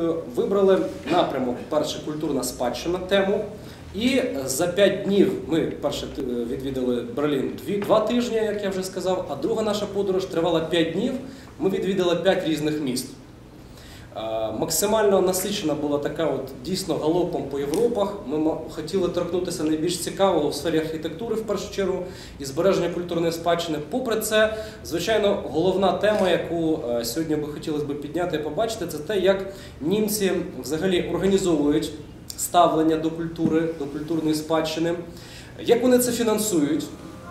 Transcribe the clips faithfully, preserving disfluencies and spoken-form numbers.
командою вибрали напрямок перше культурна спадщина тему. І за п'ять днів ми перше відвідали Берлін дві, два тижні, як я вже сказав, а друга наша подорож тривала п'ять днів, ми відвідали п'ять різних міст. Максимально насичена була така от дійсно галопом по Європах. Ми хотіли торкнутися найбільш цікавого в сфері архітектури, в першу чергу, і збереження культурної спадщини. Попри це, звичайно, головна тема, яку сьогодні би хотілося б підняти і побачити, це те, як німці взагалі організовують ставлення до культури, до культурної спадщини, як вони це фінансують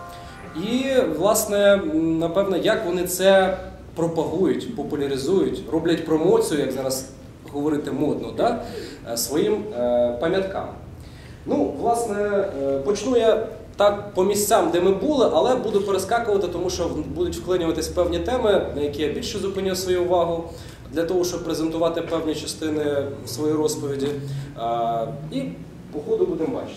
і, власне, напевно, як вони це пропагують, популяризують, роблять промоцію, як зараз говорити модно, да, своїм е, пам'яткам. Ну, власне, е, почну я так по місцям, де ми були, але буду перескакувати, тому що будуть вклинюватись певні теми, на які я більше зупиню свою увагу, для того, щоб презентувати певні частини своєї розповіді. Е, і по ходу будемо бачити.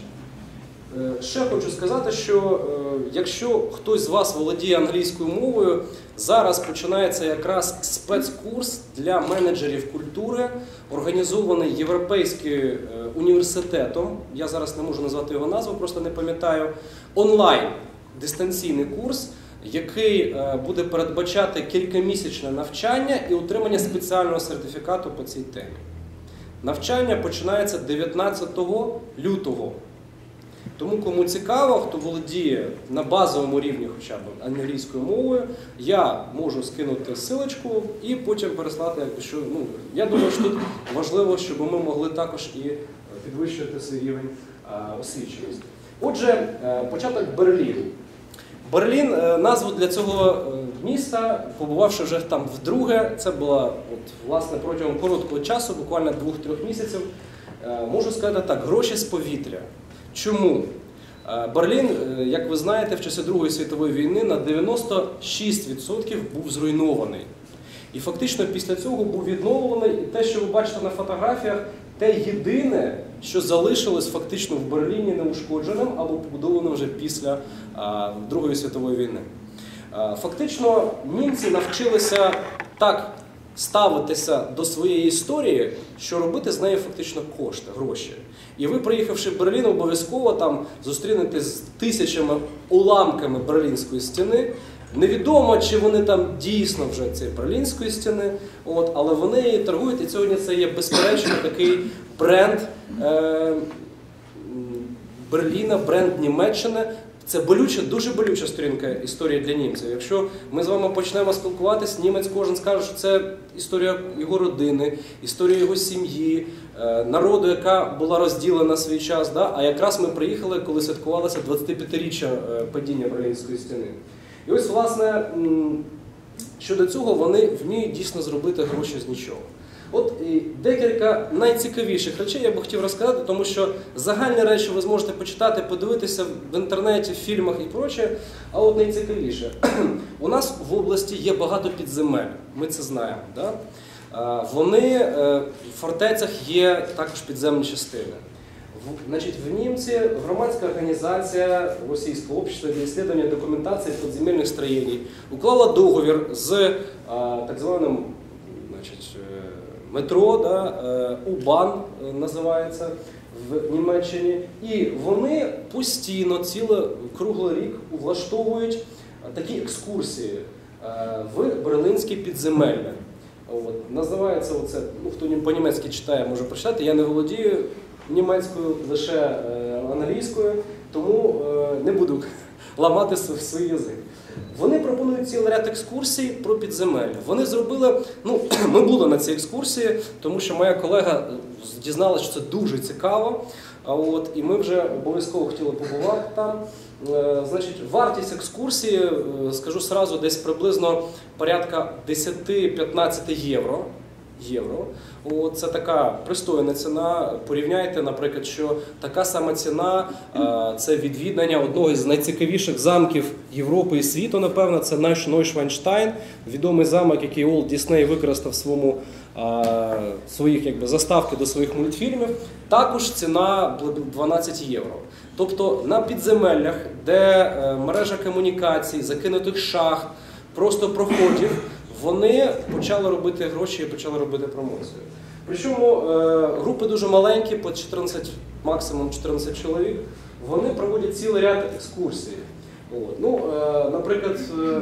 Ще хочу сказати, що якщо хтось з вас володіє англійською мовою, зараз починається якраз спецкурс для менеджерів культури, організований Європейським університетом, я зараз не можу назвати його назву, просто не пам'ятаю, онлайн дистанційний курс, який буде передбачати кількамісячне навчання і отримання спеціального сертифікату по цій темі. Навчання починається дев'ятнадцятого лютого. Тому, кому цікаво, хто володіє на базовому рівні хоча б англійською мовою, я можу скинути ссылочку і потім переслати. Що, ну, я думаю, що тут важливо, щоб ми могли також і підвищувати свій рівень освіченості. Отже, початок Берлін. Берлін, назву для цього міста, побувавши вже там вдруге, це було от, власне, протягом короткого часу, буквально двох-трьох місяців, можу сказати так, гроші з повітря. Чому? Берлін, як ви знаєте, в часи Другої світової війни на дев'яносто шість відсотків був зруйнований. І фактично після цього був відновлений, і те, що ви бачите на фотографіях, те єдине, що залишилось фактично в Берліні неушкодженим або побудованим вже після а, Другої світової війни. А, фактично німці навчилися так ставитися до своєї історії, що робити з нею фактично кошти, гроші. І ви, приїхавши в Берлін, обов'язково там зустрінетесь з тисячами уламками Берлінської стіни. Невідомо, чи вони там дійсно вже цієї Берлінської стіни, от, але вони її торгують, і сьогодні це є безперечно такий бренд е, Берліна, бренд Німеччини. Це болюча, дуже болюча сторінка історії для німців. Якщо ми з вами почнемо спілкуватись, німець кожен скаже, що це історія його родини, історія його сім'ї, народу, яка була розділена свій час. Да? А якраз ми приїхали, коли святкувалося двадцятип'ятиріччя падіння Берлінської стіни. І ось, власне, щодо цього вони вміють дійсно зробити гроші з нічого. От і декілька найцікавіших речей я б хотів розказати, тому що загальні речі ви зможете почитати, подивитися в інтернеті, в фільмах і прочее, а от найцікавіше. У нас в області є багато підземель, ми це знаємо. Да? Вони, в фортецях є також підземні частини. Значить, в німці громадська організація Російського общества для исследования документації підземельних строєнь уклала договір з так званим, значить, метро, да, У-Бан називається в Німеччині, і вони постійно, цілий круглий рік влаштовують такі екскурсії в берлінські підземелля. От, називається оце, ну, хто по-німецьки читає, може прочитати, я не володію німецькою, лише англійською, тому не буду ламати свій язик. Вони пропонують цілий ряд екскурсій про підземелля. Вони зробили, ну, ми були на цій екскурсії, тому що моя колега дізналася, що це дуже цікаво, от, і ми вже обов'язково хотіли побувати там. Значить, вартість екскурсії, скажу сразу, десь приблизно порядка десять-п'ятнадцять євро. Євро. О, це така пристойна ціна. Порівняйте, наприклад, що така сама ціна – це відвідання одного із найцікавіших замків Європи і світу, напевно, це Нойшванштайн, відомий замок, який Уолт Дісней використав в своєму, а, своїх якби, заставки до своїх мультфільмів. Також ціна дванадцять євро. Тобто на підземеллях, де мережа комунікацій, закинутих шахт, просто проходів, вони почали робити гроші і почали робити промоцію. Причому е, групи дуже маленькі, по чотирнадцять, максимум чотирнадцять чоловік, вони проводять цілий ряд екскурсій. От. Ну, е, наприклад, е,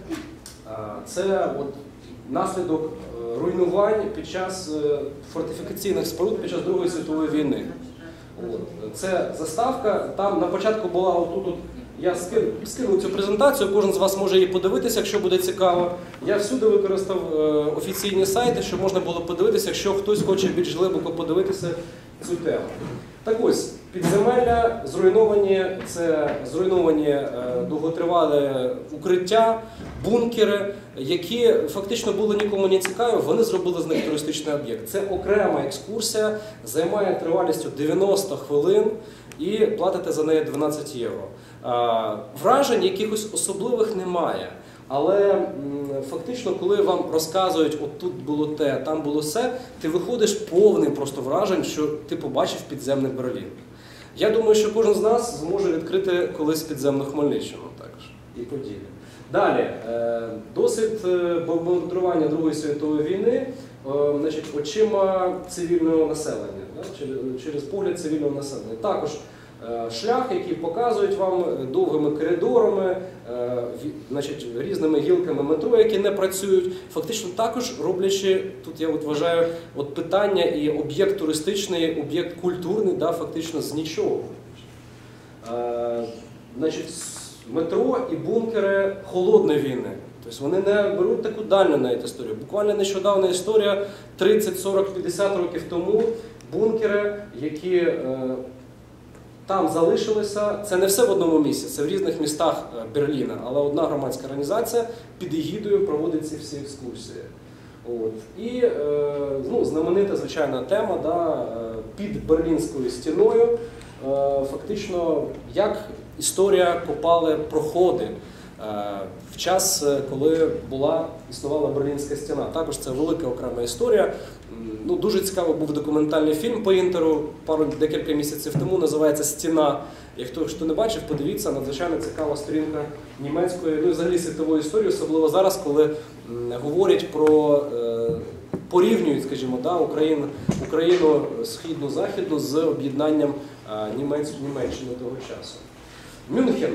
це от, наслідок е, руйнувань під час е, фортифікаційних споруд під час Другої світової війни. От. Це заставка, там на початку була отут, я скину, скину цю презентацію, кожен з вас може її подивитися, якщо буде цікаво. Я всюди використав е, офіційні сайти, щоб можна було подивитися, якщо хтось хоче більш глибоко подивитися цю тему. Так ось, підземелля зруйновані, це зруйновані е, довготривалі укриття, бункери, які фактично були нікому не цікаві, вони зробили з них туристичний об'єкт. Це окрема екскурсія, займає тривалістю дев'яносто хвилин і платите за неї дванадцять євро. Е, вражень якихось особливих немає. Але фактично, коли вам розказують, от тут було те, там було все, ти виходиш повним просто вражень, що ти побачив підземний Берлін. Я думаю, що кожен з нас зможе відкрити колись підземну Хмельниччину також і Поділля. Далі, досвід бомбардування Другої світової війни, значить, очима цивільного населення, через погляд цивільного населення. Також шлях, який показують вам довгими коридорами, значить, різними гілками метро, які не працюють, фактично також роблячи, тут я от вважаю, от питання і об'єкт туристичний, об'єкт культурний, да, фактично з нічого. Значить, метро і бункери холодної війни. Тобто вони не беруть таку дальню навіть історію. Буквально нещодавна історія, тридцять, сорок, п'ятдесят років тому, бункери, які там залишилися, це не все в одному місці, це в різних містах Берліна, але одна громадська організація під егідою проводить ці всі екскурсії. От. І ну, знаменита, звичайна тема, да, під Берлінською стіною, фактично, як історія копали проходи в час, коли була, існувала Берлінська стіна. Також це велика окрема історія. Ну, дуже цікавий був документальний фільм по інтеру, пару декілька місяців тому, називається «Стіна». Як хто, хто не бачив, подивіться, надзвичайно цікава сторінка німецької, ну і взагалі світової історії, особливо зараз, коли м, говорять про, е, порівнюють, скажімо, да, Україну, Україну східну-західну з об'єднанням е, Німеччини того часу. Мюнхен.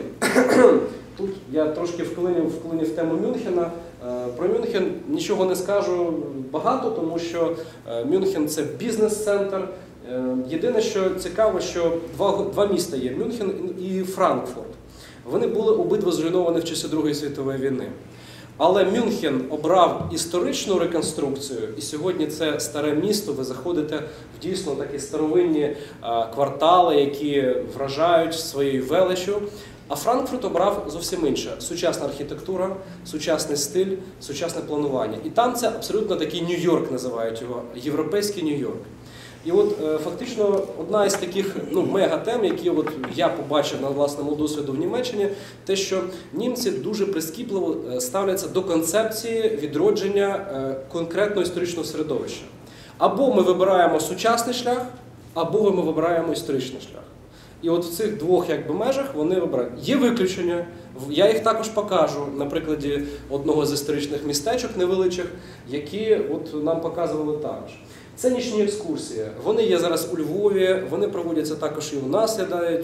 Тут я трошки вклинив, вклинив тему Мюнхена. Про Мюнхен нічого не скажу багато, тому що Мюнхен – це бізнес-центр. Єдине, що цікаво, що два, два міста є – Мюнхен і Франкфурт. Вони були обидва зруйновані в часи Другої світової війни. Але Мюнхен обрав історичну реконструкцію, і сьогодні це старе місто, ви заходите в дійсно такі старовинні квартали, які вражають своєю величчю. А Франкфурт обрав зовсім інше. Сучасна архітектура, сучасний стиль, сучасне планування. І там це абсолютно такий Нью-Йорк, називають його, європейський Нью-Йорк. І от фактично одна із таких ну, мегатем, які от я побачив на власному досвіду в Німеччині, те, що німці дуже прискіпливо ставляться до концепції відродження конкретного історичного середовища. Або ми вибираємо сучасний шлях, або ми вибираємо історичний шлях. І от в цих двох якби, межах вони вибирають. Є виключення, я їх також покажу на прикладі одного з історичних містечок невеличих, які от нам показували також. Це нічні екскурсії. Вони є зараз у Львові, вони проводяться також і у нас,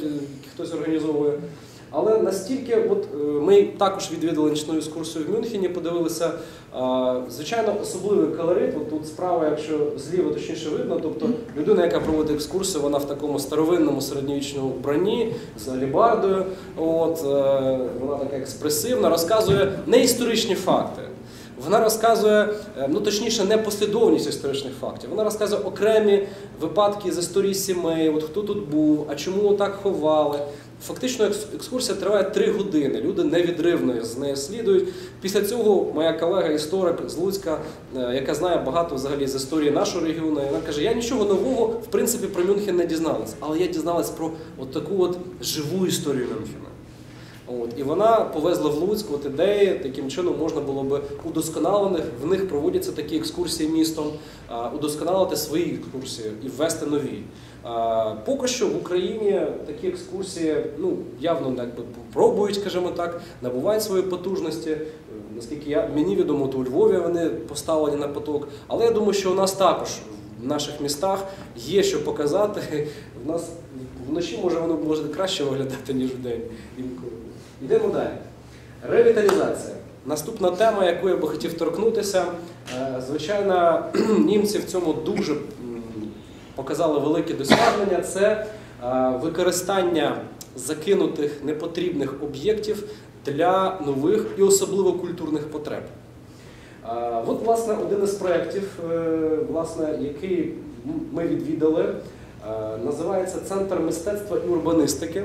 хтось організовує. Але настільки, от ми також відвідали нічну екскурсію в Мюнхені, подивилися, звичайно, особливий колорит. От тут справа, якщо зліва точніше видно, тобто людина, яка проводить екскурсію, вона в такому старовинному середньовічному вбранні, з алебардою, от, вона така експресивна, розказує не історичні факти. Вона розказує, ну точніше, не послідовність історичних фактів. Вона розказує окремі випадки з історії сімей, от хто тут був, а чому так ховали. Фактично екскурсія триває три години, люди невідривно з нею слідують. Після цього моя колега-історик з Луцька, яка знає багато взагалі з історії нашого регіону, вона каже, я нічого нового, в принципі, про Мюнхен не дізналась, але я дізналась про от таку от живу історію Мюнхена. От, і вона повезла в Луцьк от ідеї, таким чином можна було би удосконалених, в них проводяться такі екскурсії містом, удосконалити свої екскурсії і ввести нові. Поки що в Україні такі екскурсії ну, явно якби, пробують, скажімо так, набувають свої потужності. Наскільки я, мені відомо, то у Львові вони поставлені на поток. Але я думаю, що у нас також в наших містах є що показати. В нас вночі може воно може краще виглядати, ніж вдень. Йдемо далі. Ревіталізація. Наступна тема, яку я би хотів торкнутися. Звичайно, німці в цьому дуже показали великі досягнення. Це використання закинутих непотрібних об'єктів для нових і особливо культурних потреб. От, власне, один із проєктів, власне, який ми відвідали, називається «Центр мистецтва і урбаністики».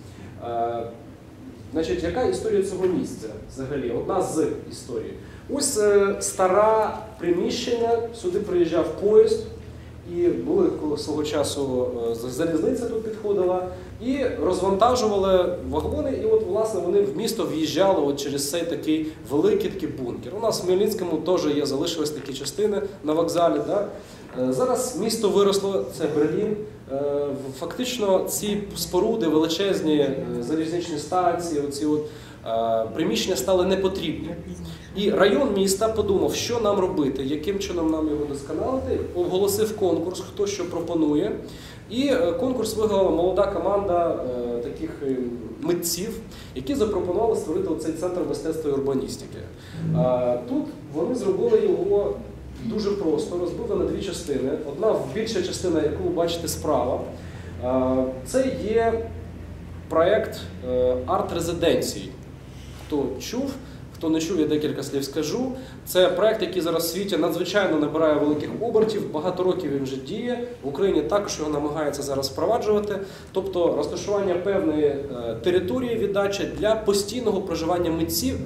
Значить, яка історія цього місця взагалі? Одна з історій. Ось старе приміщення, сюди приїжджав поїзд, і були свого часу залізниця тут підходила, і розвантажували вагони, і от, власне, вони в місто в'їжджали от через цей такий великий такий бункер. У нас в Хмельницькому теж є, залишились такі частини на вокзалі. Да? Зараз місто виросло, це Берлін. Фактично ці споруди, величезні залізничні станції, оці от, приміщення стали непотрібні. І район міста подумав, що нам робити, яким чином нам його досконалити, оголосив конкурс, хто що пропонує. І конкурс виграла молода команда таких митців, які запропонували створити цей центр мистецтва і урбаністики. Тут вони зробили його дуже просто, розбили на дві частини. Одна більша частина, яку ви бачите справа, це є проєкт арт-резиденцій. Хто чув, хто не чув, я декілька слів скажу. Це проєкт, який зараз в світі надзвичайно набирає великих обертів, багато років він вже діє. В Україні також його намагаються зараз впроваджувати. Тобто розташування певної території віддачі для постійного проживання митців,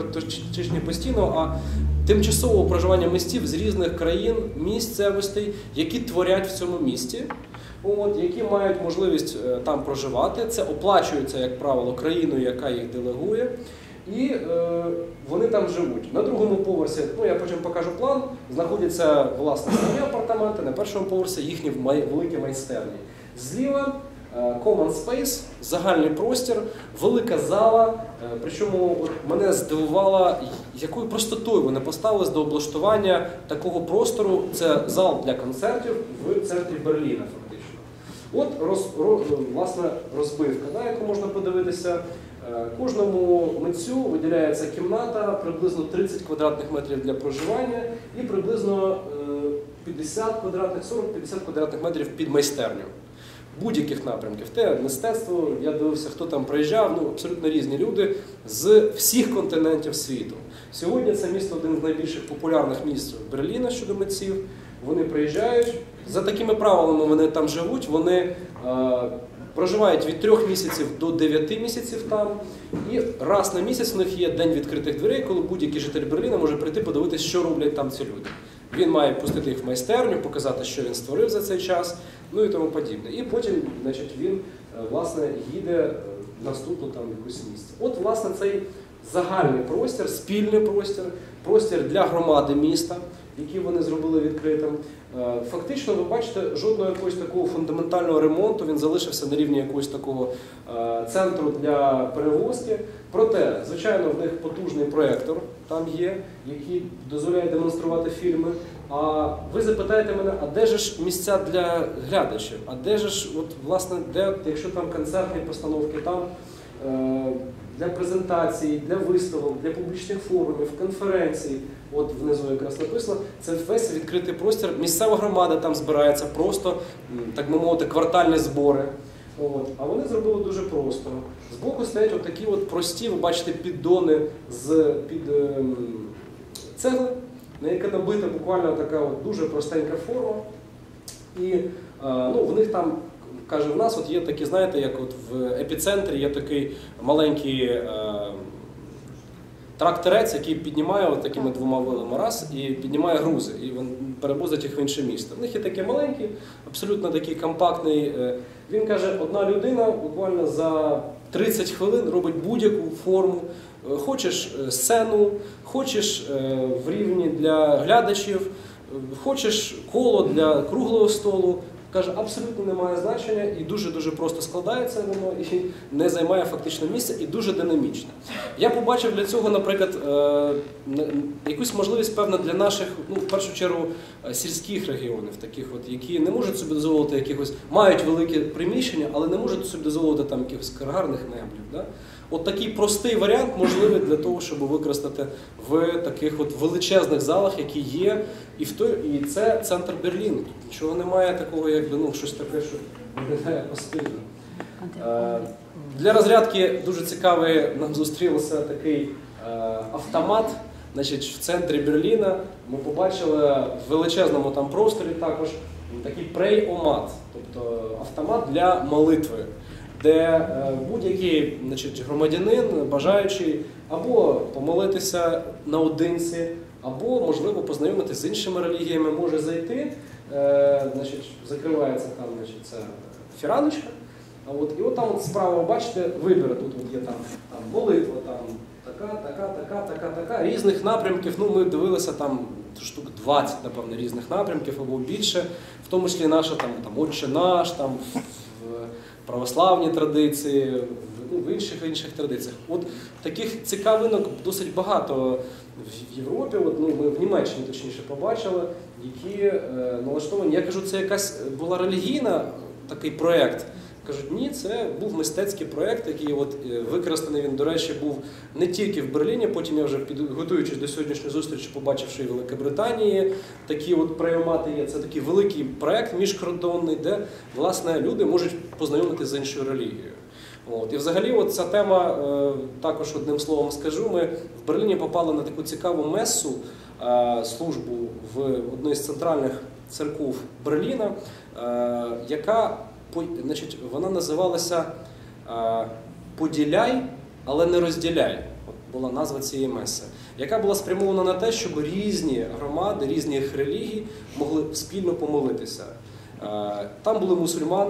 не, не постійного, а тимчасового проживання митців з різних країн, місцевостей, які творять в цьому місті. От, які мають можливість е, там проживати. Це оплачується, як правило, країною, яка їх делегує. І е, вони там живуть. На другому поверсі, ну я потім покажу план, знаходяться, власне, самі апартаменти, на першому поверсі їхні май, великі майстерні. Зліва е, common space, загальний простір, велика зала. Е, причому от, мене здивувало, якою простотою вони поставились до облаштування такого простору. Це зал для концертів в центрі Берліна, фактично. От роз, роз, власне, розбивка, да, яку можна подивитися. Кожному митцю виділяється кімната, приблизно тридцять квадратних метрів для проживання і приблизно п'ятдесят квадратних, сорок-п'ятдесят квадратних метрів під майстерню. Будь-яких напрямків. Те мистецтво, я дивився, хто там приїжджав, ну, абсолютно різні люди з всіх континентів світу. Сьогодні це місто один з найбільших популярних місць Берліна щодо митців. Вони приїжджають, за такими правилами вони там живуть, вони е, проживають від трьох місяців до дев'яти місяців там. І раз на місяць у них є день відкритих дверей, коли будь-який житель Берліна може прийти подивитися, що роблять там ці люди. Він має пустити їх в майстерню, показати, що він створив за цей час, ну і тому подібне. І потім, значить, він, власне, їде в наступну там якусь місце. От, власне, цей загальний простір, спільний простір, простір для громади міста, який вони зробили відкритим. Фактично, ви бачите, жодного якогось такого фундаментального ремонту, він залишився на рівні якогось такого центру для перевозки. Проте, звичайно, в них потужний проєктор там є, який дозволяє демонструвати фільми. А ви запитаєте мене, а де ж місця для глядачів? А де ж, от, власне, де, якщо там концертні постановки, там для презентацій, для виставок, для публічних форумів, конференцій, от внизу якраз написано, це весь відкритий простір, місцева громада там збирається просто, так би мовити, квартальні збори. От. А вони зробили дуже просто. Збоку стоять от такі от прості, ви бачите, піддони з під е, цегли, на яка набита буквально така от дуже простенька форма. І е, ну, в них там, каже, в нас от є такі, знаєте, як от в епіцентрі є такий маленький е, тракторець, який піднімає от такими двома вилами раз і піднімає грузи, і він перевозить їх в інше місто. В них є такі маленькі, абсолютно такий компактний. Е, він каже, одна людина буквально за тридцять хвилин робить будь-яку форму. Е, хочеш сцену, хочеш е, в рівні для глядачів, хочеш коло для круглого столу, Каже, абсолютно немає значення і дуже-дуже просто складається воно і не займає фактично місця і дуже динамічне. Я побачив для цього, наприклад, якусь можливість, певно, для наших, ну, в першу чергу, сільських регіонів, таких от, які не можуть собі дозволити якихось, мають велике приміщення, але не можуть собі дозволити там якихось каргарних меблів. Да? От такий простий варіант можливий для того, щоб використати в таких от величезних залах, які є, і в той, і це центр Берліну. Тут нічого немає такого, якби, ну, щось таке, що виглядає постійно. Для розрядки дуже цікавий нам зустрівся такий автомат. Значить, в центрі Берліна ми побачили в величезному там просторі також такий прей-омат, тобто автомат для молитви, де будь-який, значить, громадянин, бажаючий або помолитися наодинці, або, можливо, познайомитися з іншими релігіями, може зайти, значить, закривається там, значить, ця фіраночка, а от, і от там от справа, бачите, вибір, тут от є там, там молитва, там така, така, така, така, така, різних напрямків, ну ми дивилися там штук двадцять, напевно, різних напрямків або більше, в тому числі наша там, там «Отче наш», там, в православній традиції, ну, в інших інших традиціях. От таких цікавинок досить багато в Європі, от, ну, ми в Німеччині точніше побачили, які е, налаштовані. Я кажу, це якась була релігійна такий проєкт. Кажуть, ні, це був мистецький проєкт, який от, використаний він, до речі, був не тільки в Берліні, потім я вже, готуючись до сьогоднішньої зустрічі, побачив, що і в Великобританії такі от прийомати є. Це такий великий проєкт міжкордонний, де, власне, люди можуть познайомитися з іншою релігією. От. І взагалі от ця тема, е, також одним словом скажу, ми в Берліні попали на таку цікаву месу, е, службу в одній з центральних церков Берліна, е, яка Значить, вона називалася «Поділяй, але не розділяй». От була назва цієї меси, яка була спрямована на те, щоб різні громади, різних релігій могли спільно помолитися. Там були мусульмани,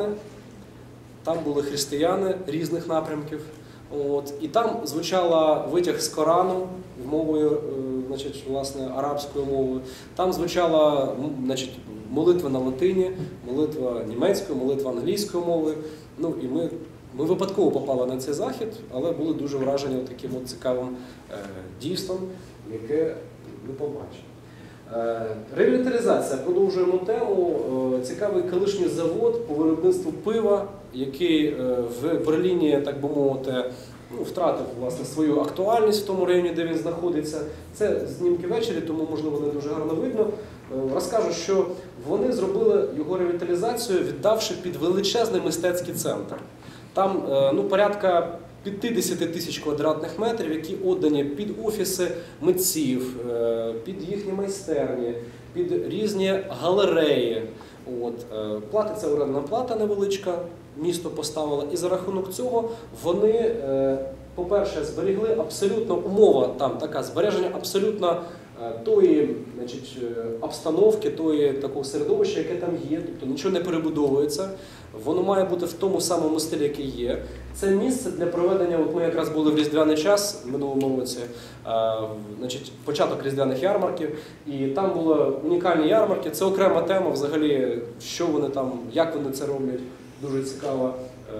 там були християни різних напрямків. От, і там звучала витяг з Корану мовою, значить, власне, арабською мовою. Там звучала, значить, молитва на латині, молитва німецькою, молитва англійською мовою. Ну, і ми, ми випадково попали на цей захід, але були дуже вражені таким от цікавим е, дійством, яке ми побачили. Е, ревіталізація. Продовжуємо тему. Е, цікавий колишній завод по виробництву пива, який е, в Берліні, так би мовити, ну, втратив, власне, свою актуальність в тому районі, де він знаходиться. Це знімки ввечері, тому, можливо, не дуже гарно видно. Розкажу, що вони зробили його ревіталізацію, віддавши під величезний мистецький центр. Там, ну, порядка п'ятдесят тисяч квадратних метрів, які віддані під офіси митців, під їхні майстерні, під різні галереї. От. Платиться орендна плата невеличка, місто поставило, і за рахунок цього вони, по-перше, зберігли абсолютно, умова там така, збереження абсолютно тої, значить, обстановки, тої такого середовища, яке там є, тобто нічого не перебудовується, воно має бути в тому самому стилі, який є. Це місце для проведення, от ми якраз були в різдвяний час в минулому році, значить, початок різдвяних ярмарків, і там були унікальні ярмарки, це окрема тема взагалі, що вони там, як вони це роблять, дуже цікаво.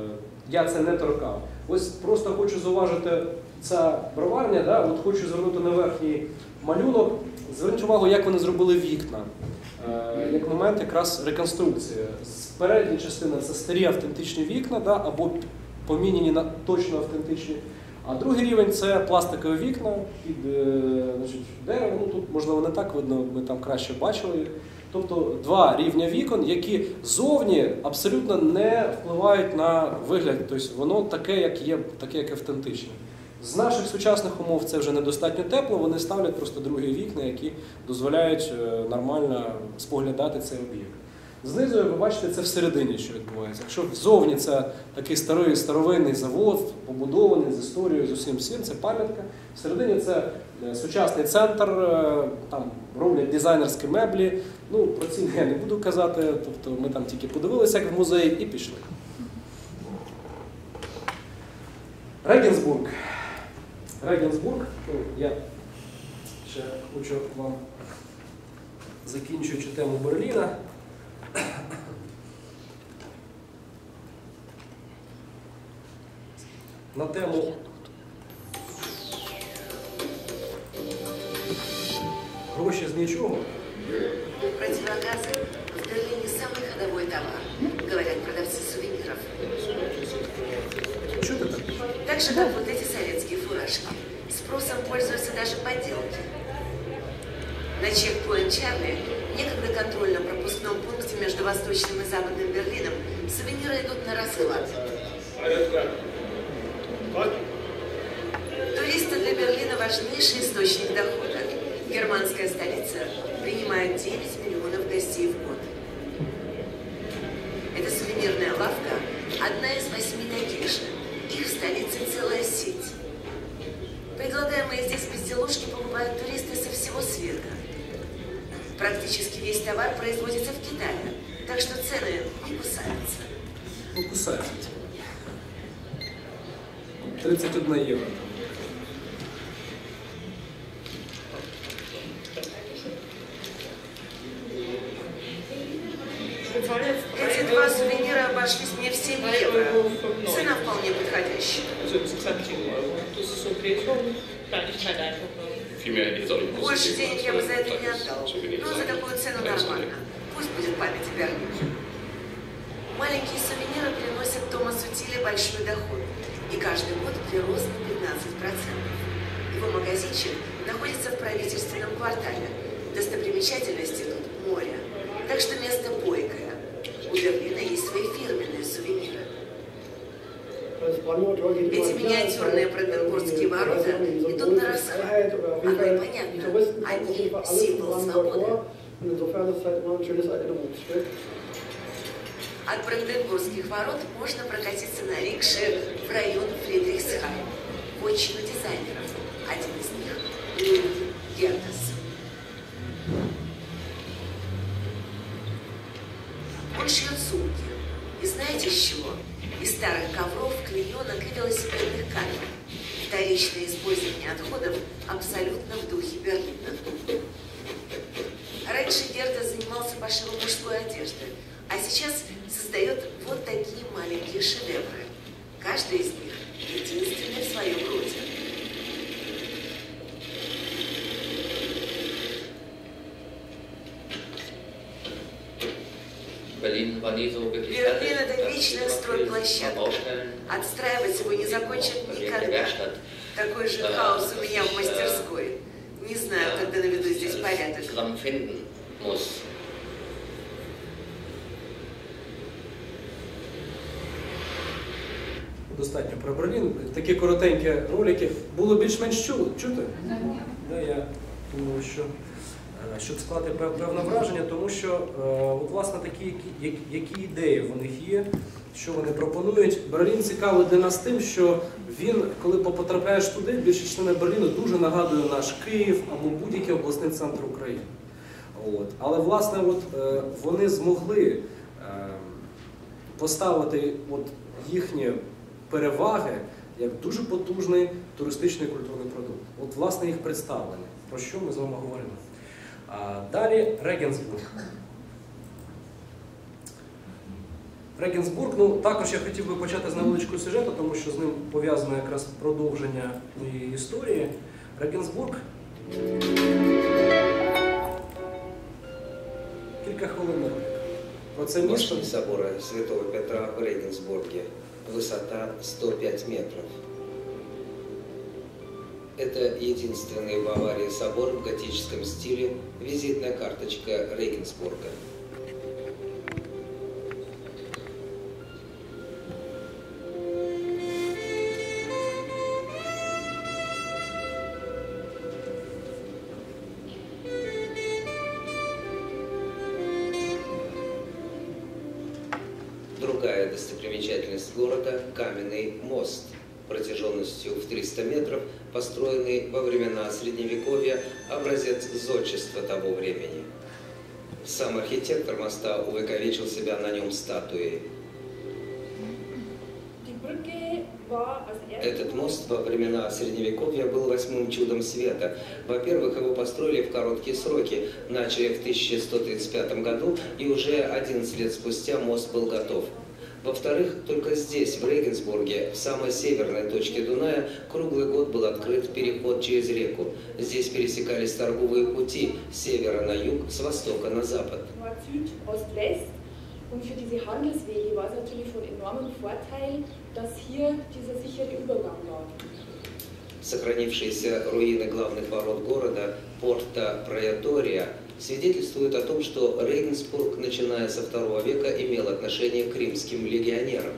Я це не торкав. Ось просто хочу зауважити, ця броварня, да, от хочу звернути на верхній малюнок, зверніть увагу, як вони зробили вікна, е, як момент якраз реконструкції. З передньої частини це старі автентичні вікна, да, або поміняні на точно автентичні, а другий рівень це пластикові вікна під е, значить, дерево, ну тут можливо не так видно, ми там краще бачили їх. Тобто два рівня вікон, які зовні абсолютно не впливають на вигляд, тобто воно таке, як є, таке, як автентичне. З наших сучасних умов це вже недостатньо тепло, вони ставлять просто другі вікна, які дозволяють нормально споглядати цей об'єкт. Знизу, ви бачите, це всередині, що відбувається. Якщо ззовні це такий старий, старовинний завод, побудований з історією, з усім всім, це пам'ятка. Всередині це сучасний центр, там роблять дизайнерські меблі. Ну, про ці я не буду казати, тобто ми там тільки подивилися, як в музеї, і пішли. Регенсбург. Регенсбург, ну, я ще хочу вам, закінчуючи тему Берліна, на тему гроші з нічого. Противогазы в Берлине самый ходовой товар, говорят продавцы сувениров. Что ты так? Так же, как вот эти советские фуражки. Спросом пользуются даже подделки. На чекпоинт Чарли, некогда контрольно-пропускном пункте между Восточным и Западным Берлином, сувениры идут на расклад. Туристы для Берлина важнейший источник дохода. Германская столица принимает девять миллионов гостей в год. Эта сувенирная лавка – одна из восьми таких же. Их в столице целая сеть. Предлагаемые здесь безделушки покупают туристы со всего света. Практически весь товар производится в Китае, так что цены не кусаются. Ну, кусаются. тридцать одна евро. Эти два сувенира обошлись мне в семь евро. Цена вполне подходящая. Больше денег я бы за это не отдал, но за такую цену нормально. Пусть будет память о Берлине. Маленькие сувениры приносят Томасу Тиле большой доход. И каждый год прирост на пятнадцать процентов. Его магазинчик находится в правительственном квартале. Достопримечательности тут море. Так что место бойкое. У Берлина есть свои фирменные сувениры. Эти миниатюрные Бранденбургские ворота идут на расход. Оно и понятно. Они символ свободы. От Бранденбургских ворот можно прокатиться на рикше в район Фридрихсхайм, в отчину дизайнеров. Один из них – Людвиг Гертес. Он шьет сумки. И знаете с чего? Из старых ковров, клеенок и велосипедных камер. Вторичное использование отходов абсолютно в духе Берлина. Раньше Гертес занимался пошивом мужской одежды, а сейчас создает вот такие маленькие шедевры. Каждый из них единственный в своем роде. Берлин – это вечная стройплощадка. Отстраивать его не закончат никогда. Такой же хаос у меня в мастерской. Не знаю, когда наведу здесь порядок. Достатньо про Берлін. Такі коротенькі ролики. Було більш-менш чути? Да, я думаю, що щоб склати певне враження, тому що от, власне, такі, які, які ідеї в них є, що вони пропонують. Берлін цікавий для нас тим, що він, коли потрапляєш туди, більше частина Берліну дуже нагадує наш Київ або будь-який обласний центр України. От. Але, власне, от, вони змогли поставити от, їхні переваги як дуже потужний туристичний культурний продукт. От, власне, їх представлення. Про що ми з вами говоримо? А далі Регенсбург. Регенсбург, ну, також я хотів би почати з невеличкого сюжету, тому що з ним пов'язане якраз продовження моєї історії. Регенсбург. Кілька хвилин на ролик. Про це місто. Башня собора Святого Петра в Регенсбурге. Высота сто пять метров. Это единственный в Баварии собор в готическом стиле, визитная карточка Регенсбурга. Другая достопримечательность города – каменный мост, протяженностью в триста метров, построенный во времена Средневековья, образец зодчества того времени. Сам архитектор моста увековечил себя на нем статуей. Этот мост во времена Средневековья был восьмым чудом света. Во-первых, его построили в короткие сроки, начали в тысяча сто тридцать пятом году, и уже одиннадцать лет спустя мост был готов. Во-вторых, только здесь, в Регенсбурге, в самой северной точке Дуная, круглый год был открыт переход через реку. Здесь пересекались торговые пути с севера на юг, с востока на запад. Nord-Süd, Ost-West. Und für diese Handelswege war es natürlich von enormem Vorteil, dass hier dieser sichere Übergang war. Сохранившиеся руины главных ворот города, порта Праетория, свидетельствуют о том, что Регенсбург, начиная со второго века, имел отношение к римским легионерам.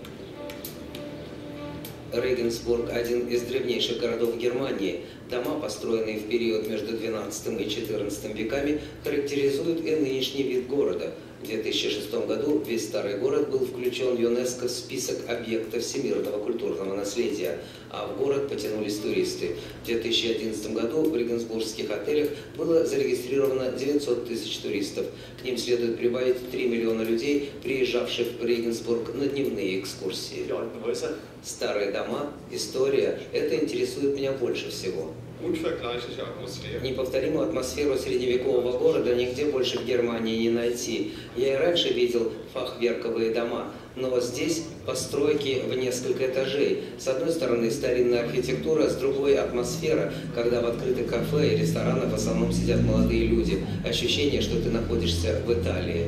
Регенсбург – один из древнейших городов Германии. Дома, построенные в период между двенадцатым и четырнадцатым веками, характеризуют и нынешний вид города. В две тысячи шестом году весь старый город был включен в ЮНЕСКО в список объектов всемирного культурного наследия, а в город потянулись туристы. В две тысячи одиннадцатом году в регенсбургских отелях было зарегистрировано девятьсот тысяч туристов. К ним следует прибавить три миллиона людей, приезжавших в Регенсбург на дневные экскурсии. Старые дома, история – это интересует меня больше всего. Неповторимую атмосферу средневекового города нигде больше в Германии не найти. Я и раньше видел фахверковые дома, но здесь постройки в несколько этажей. С одной стороны старинная архитектура, с другой атмосфера, когда в открытых кафе и ресторанах в основном сидят молодые люди. Ощущение, что ты находишься в Италии.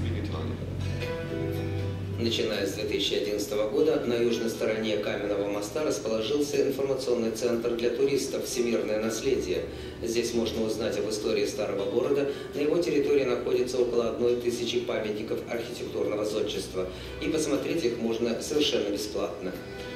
Начиная с две тысячи одиннадцатого года на южной стороне Каменного моста расположился информационный центр для туристов «Всемирное наследие». Здесь можно узнать об истории старого города. На его территории находится около одной тысячи памятников архитектурного зодчества. И посмотреть их можно совершенно бесплатно.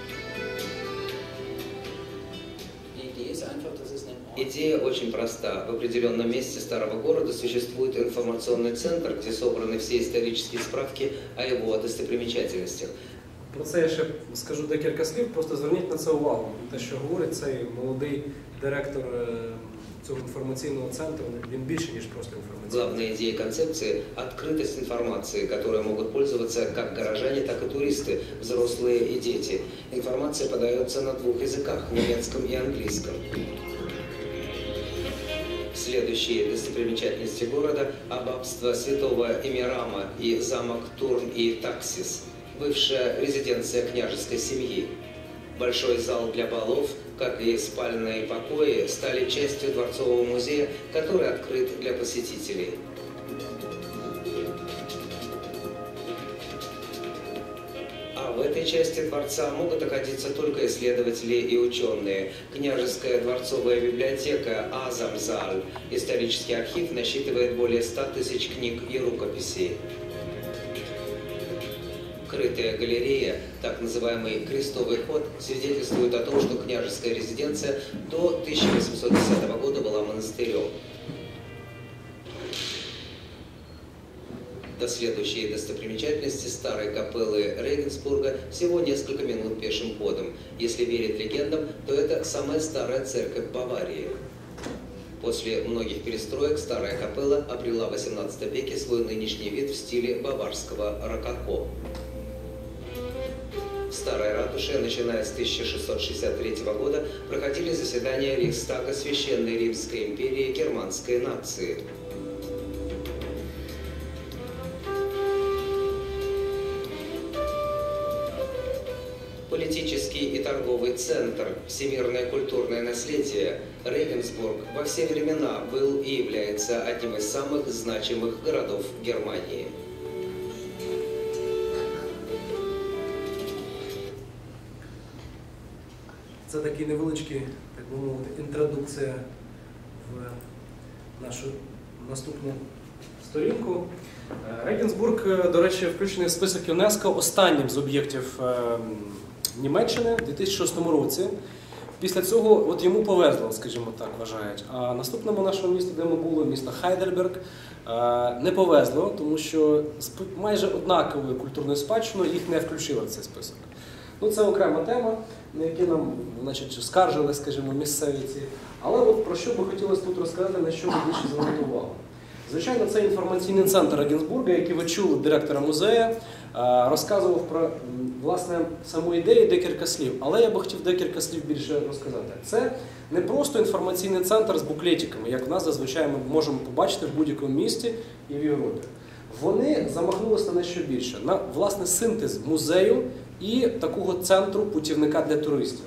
Идея очень проста. В определенном месте старого города существует информационный центр, где собраны все исторические справки о его достопримечательностях. Про це я ще скажу декілька слів, просто зверніть на це увагу. Те, що говорить цей молодий директор цього інформаційного центру, він більше, ніж просто інформаційний. Главная идея концепции – открытость информации, которой могут пользоваться как горожане, так и туристы, взрослые и дети. Информация подается на двух языках – немецком и английском. Следующие достопримечательности города – аббатство Святого Эмирама и замок Турн и Таксис, бывшая резиденция княжеской семьи. Большой зал для балов, как и спальные покои, стали частью дворцового музея, который открыт для посетителей. А в этой части дворца могут находиться только исследователи и ученые. Княжеская дворцовая библиотека Азамзаль, исторический архив, насчитывает более ста тысяч книг и рукописей. Крытая галерея, так называемый крестовый ход, свидетельствует о том, что княжеская резиденция до тысяча восемьсот десятого года была монастырем. До следующей достопримечательности старой капеллы Регенсбурга всего несколько минут пешим ходом. Если верить легендам, то это самая старая церковь Баварии. После многих перестроек старая капелла обрела в восемнадцатом веке свой нынешний вид в стиле баварского рококо. В старой ратуше, начиная с тысяча шестьсот шестьдесят третьего года, проходили заседания Рейхстага Священной Римской империи германской нации. Политический и торговый центр, всемирное культурное наследие, Регенсбург во все времена был и является одним из самых значимых городов Германии. Це такий невеличкий, так би мовити, інтродукція в нашу наступну сторінку. Регенсбург, до речі, включений в список ЮНЕСКО останнім з об'єктів Німеччини у дві тисячі шостому році. Після цього от йому повезло, скажімо так, вважають. А наступному нашому місту, де ми були, місто Хайдельберг, не повезло, тому що з майже однаковою культурною спадщиною їх не включили в цей список. Ну, це окрема тема, на яку нам, значить, скаржили, скажімо, місцеві ці. Але от про що би хотілося тут розказати, на що ми більше звернути увагу. Звичайно, це інформаційний центр Регенсбурга, який ви чули директора музею, розказував про, власне, саму ідею декілька слів. Але я би хотів декілька слів більше розказати. Це не просто інформаційний центр з буклетиками, як у нас зазвичай ми можемо побачити в будь-якому місті і в Європі. вони замахнулися на що більше, на, власне, синтез музею і такого центру путівника для туристів.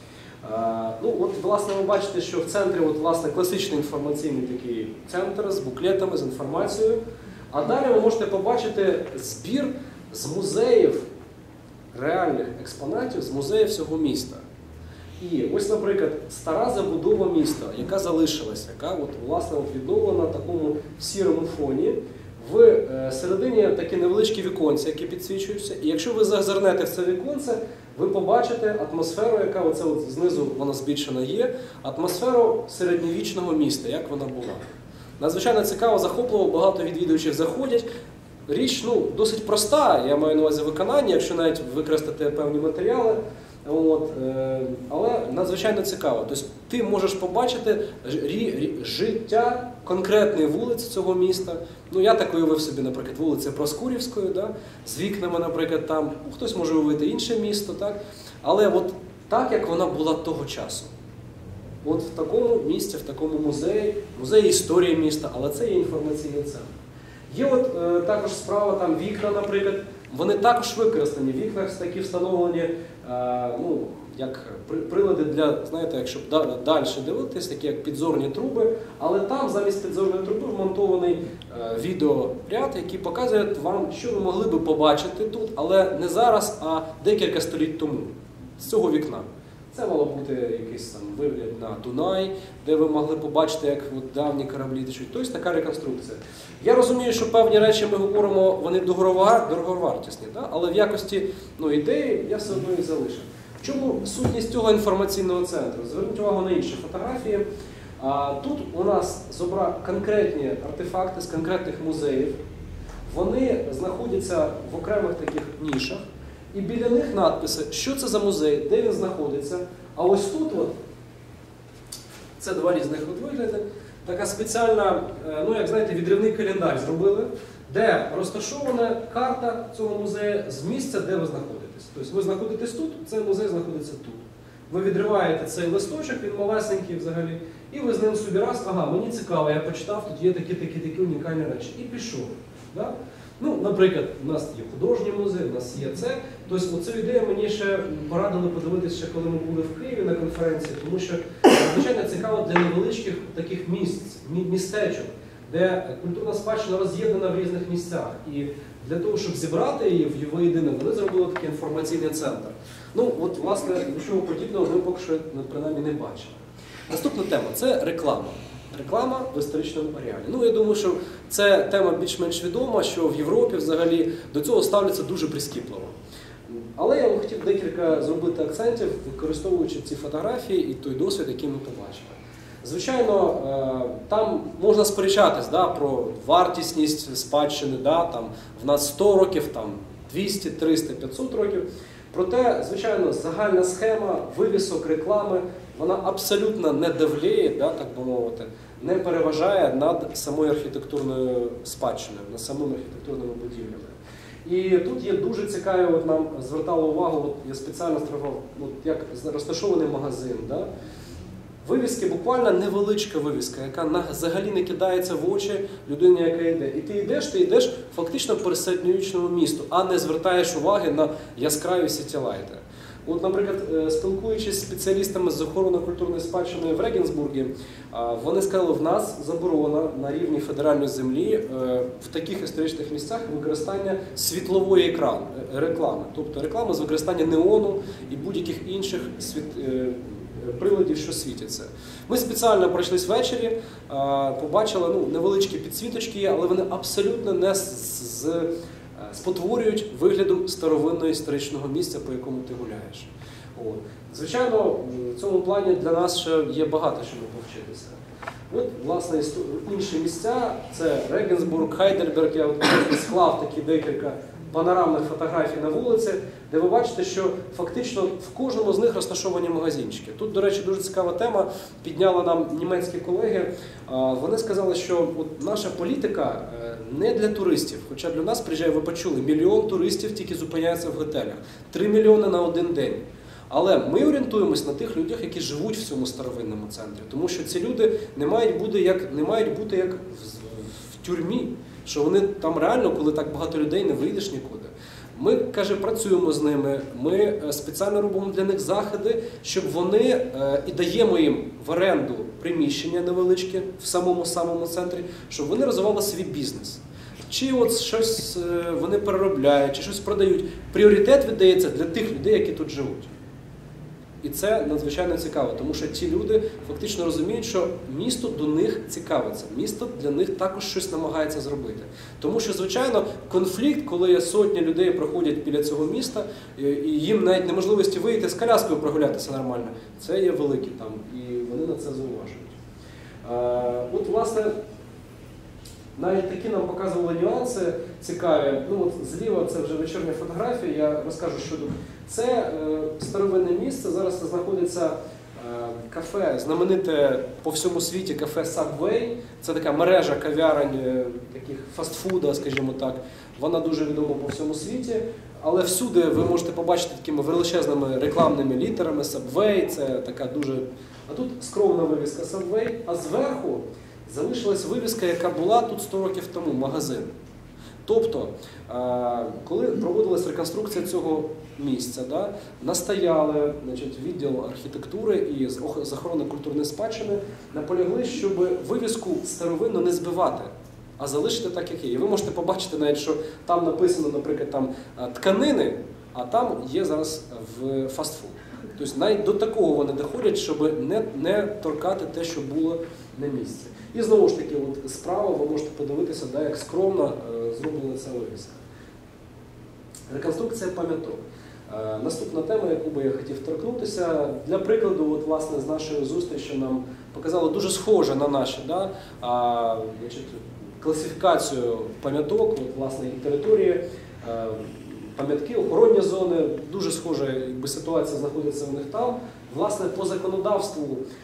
А, ну, от, власне, ви бачите, що в центрі от, власне, класичний інформаційний такий центр з буклетами, з інформацією. А далі ви можете побачити збір з музеїв, реальних експонатів, з музеїв всього міста. І ось, наприклад, стара забудова міста, яка залишилася, яка от, власне, от, відновлена на такому сірому фоні. В е, середині такі невеличкі віконці, які підсвічуються. І якщо ви зазирнете в це віконце, ви побачите атмосферу, яка оце от знизу вона збільшена є, атмосферу середньовічного міста, як вона була. Надзвичайно цікаво, захопливо, багато відвідувачів заходять. Річ ну, досить проста, я маю на увазі виконання, якщо навіть використати певні матеріали. От, е, але надзвичайно цікаво. Тобто ти можеш побачити рі, рі, життя конкретної вулиці цього міста. Ну, я так уявив собі, наприклад, вулиця Проскурівської, да, з вікнами, наприклад, там. Ну, хтось може уявити інше місто, так? Але от так, як вона була того часу. От в такому місці, в такому музеї, музеї історії міста, але це є інформаційний центр. Є от е, також справа, там вікна, наприклад, вони також використані. В вікнах такі встановлені, е, ну, як прилади для, знаєте, якщо далі дивитись, такі як підзорні труби, але там замість підзорної труби вмонтований е, відеоряд, який показує вам, що ви могли би побачити тут, але не зараз, а декілька століть тому, з цього вікна. Це мало бути якийсь там вигляд на Дунай, де ви могли побачити, як от давні кораблі течуть. Тобто така реконструкція. Я розумію, що певні речі ми говоримо, вони дороговартісні, да? Але в якості ну, ідеї я все одно їх залишив. В чому сутність цього інформаційного центру? Зверніть увагу на інші фотографії. А, тут у нас зобра конкретні артефакти з конкретних музеїв. Вони знаходяться в окремих таких нішах. І біля них надписи, що це за музей, де він знаходиться. А ось тут, от, це два різних вигляди, така спеціальна, ну як знаєте, відривний календар зробили, де розташована карта цього музею з місця, де ви знаходитесь. Тобто ви знаходитесь тут, цей музей знаходиться тут. Ви відриваєте цей листочок, він малесенький взагалі, і ви з ним собі раз, ага, мені цікаво, я почитав, тут є такі-такі-такі унікальні речі. І пішов. Да? Ну, наприклад, у нас є художній музей, у нас є це. Тобто оцю ідею мені ще порадили подивитися, ще коли ми були в Києві на конференції, тому що надзвичайно цікаво для невеличких таких місць, містечок, де культурна спадщина роз'єднана в різних місцях. І для того, щоб зібрати її в воєдине, вони зробили такий інформаційний центр. Ну, от, власне, нічого подібного ми поки що, принаймні, не бачили. Наступна тема – це реклама. Реклама в історичному ареалі. Ну, я думаю, що це тема більш-менш відома, що в Європі взагалі до цього ставляться дуже прискіпливо. Але я б хотів декілька зробити акцентів, використовуючи ці фотографії і той досвід, який ми побачили. Звичайно, там можна сперечатись да, про вартісність спадщини, да, там, в нас сто років, там, двісті, триста, п'ятсот років. Проте, звичайно, загальна схема вивісок реклами, вона абсолютно не давліє, да, так би мовити, не переважає над самою архітектурною спадщиною, над самими архітектурними будівлями. І тут є дуже цікаві, от нам звертало увагу, от я спеціально створював, як розташований магазин. Да? Вивіски, буквально невеличка вивіска, яка взагалі не кидається в очі людині, яка йде. І ти йдеш, ти йдеш фактично по середньовічному місту, а не звертаєш уваги на яскраві сітілайти. От, наприклад, спілкуючись з спеціалістами з охорони культурної спадщини в Регенсбургі, вони сказали, в нас заборона на рівні федеральної землі в таких історичних місцях використання світлової екран, реклами. Тобто реклами з використання неону і будь-яких інших світ... приладів, що світяться. Ми спеціально пройшлись ввечері, побачили ну, невеличкі підсвіточки є, але вони абсолютно не з... спотворюють вигляду старовинного історичного місця, по якому ти гуляєш. От. Звичайно, в цьому плані для нас ще є багато чому повчитися. От, власне, інші місця – це Регенсбург, Хайдельберг. Я от склав такі декілька панорамних фотографій на вулиці, де ви бачите, що фактично в кожному з них розташовані магазинчики. Тут, до речі, дуже цікава тема, підняли нам німецькі колеги. Вони сказали, що от наша політика не для туристів, хоча для нас приїжджає, ви почули, мільйон туристів тільки зупиняється в готелях, три мільйони на один день. Але ми орієнтуємось на тих людях, які живуть в цьому старовинному центрі, тому що ці люди не мають бути як, не мають бути як в, в тюрмі. що вони там реально, коли так багато людей, не вийдеш нікуди. Ми, каже, працюємо з ними, ми спеціально робимо для них заходи, щоб вони, і даємо їм в оренду приміщення невеличке в самому-самому центрі, щоб вони розвивали свій бізнес. Чи от щось вони переробляють, чи щось продають. Пріоритет віддається для тих людей, які тут живуть. І це надзвичайно цікаво, тому що ті люди фактично розуміють, що місто до них цікавиться, місто для них також щось намагається зробити. Тому що, звичайно, конфлікт, коли сотні людей проходять біля цього міста, і їм навіть неможливості вийти з коляскою прогулятися нормально, це є великий там, і вони на це зауважують. От, власне, навіть такі нам показували нюанси цікаві. Ну, от зліва це вже вечірня фотографія, я розкажу, що тут. Це е, старовинне місце, зараз це знаходиться е, кафе, знамените по всьому світі кафе Subway. Це така мережа кав'ярень, е, таких фастфуда, скажімо так. Вона дуже відома по всьому світі, але всюди ви можете побачити такими величезними рекламними літерами Subway, це така дуже... А тут скромна вивіска Subway, а зверху залишилась вивіска, яка була тут сто років тому, магазин. Тобто, коли проводилась реконструкція цього місця, да, настояли, значить, відділ архітектури і з охорони культурної спадщини, наполягли, щоб вивіску старовинну не збивати, а залишити так, як є. І ви можете побачити навіть, що там написано, наприклад, там тканини, а там є зараз в фастфуд. Тобто навіть до такого вони доходять, щоб не, не торкати те, що було на місці. І знову ж таки, от справа ви можете подивитися, да, як скромно е, зроблена ця вивіска. Реконструкція пам'яток. Е, наступна тема, яку би я хотів торкнутися. Для прикладу, от, власне, з нашої зустрічі нам показали дуже схоже на наші, да, а, значить, класифікацію пам'яток, от, власне, і території, е, пам'ятки, охоронні зони, дуже схожа якби, ситуація знаходиться в них там. Власне, по законодавству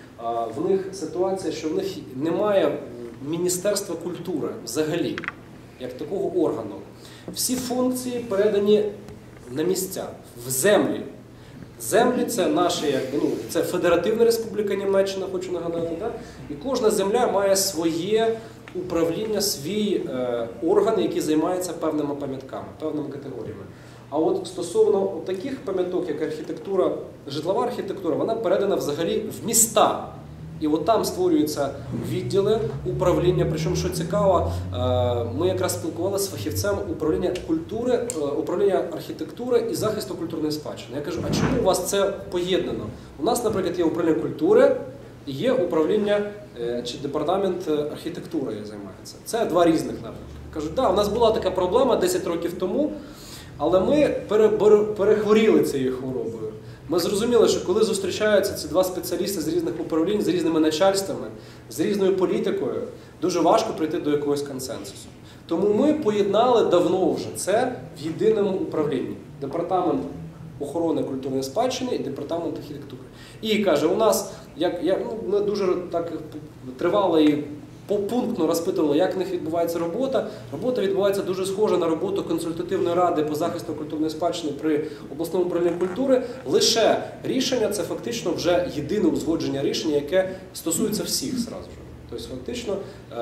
в них ситуація, що в них немає Міністерства культури взагалі, як такого органу. Всі функції передані на місця, в землі. Землі – це наші, як, ну, це Федеративна Республіка Німеччина, хочу нагадати, да? І кожна земля має своє управління, свій е, орган, який займається певними пам'ятками, певними категоріями. А от стосовно таких пам'яток, як архітектура, житлова архітектура, вона передана взагалі в міста. І от там створюються відділи управління. Причому, що цікаво, ми якраз спілкувалися з фахівцем управління культури, управління архітектури і захисту культурної спадщини. Я кажу, а чому у вас це поєднано? У нас, наприклад, є управління культури і є управління чи департамент архітектури займається. Це два різних напрямки. Кажуть, так, да, у нас була така проблема десять років тому, але ми перехворіли цією хворобою. Ми зрозуміли, що коли зустрічаються ці два спеціалісти з різних управлінь, з різними начальствами, з різною політикою, дуже важко прийти до якогось консенсусу. Тому ми поєднали давно вже це в єдиному управлінні. Департамент охорони культурної спадщини і департамент архітектури. І каже, у нас, як, як, ну, ми дуже так тривало і попунктно розпитували, як в них відбувається робота. Робота відбувається дуже схожа на роботу консультативної ради по захисту культурної спадщини при обласному управлінні культури. Лише рішення – це фактично вже єдине узгодження рішення, яке стосується всіх зразу ж. Тобто фактично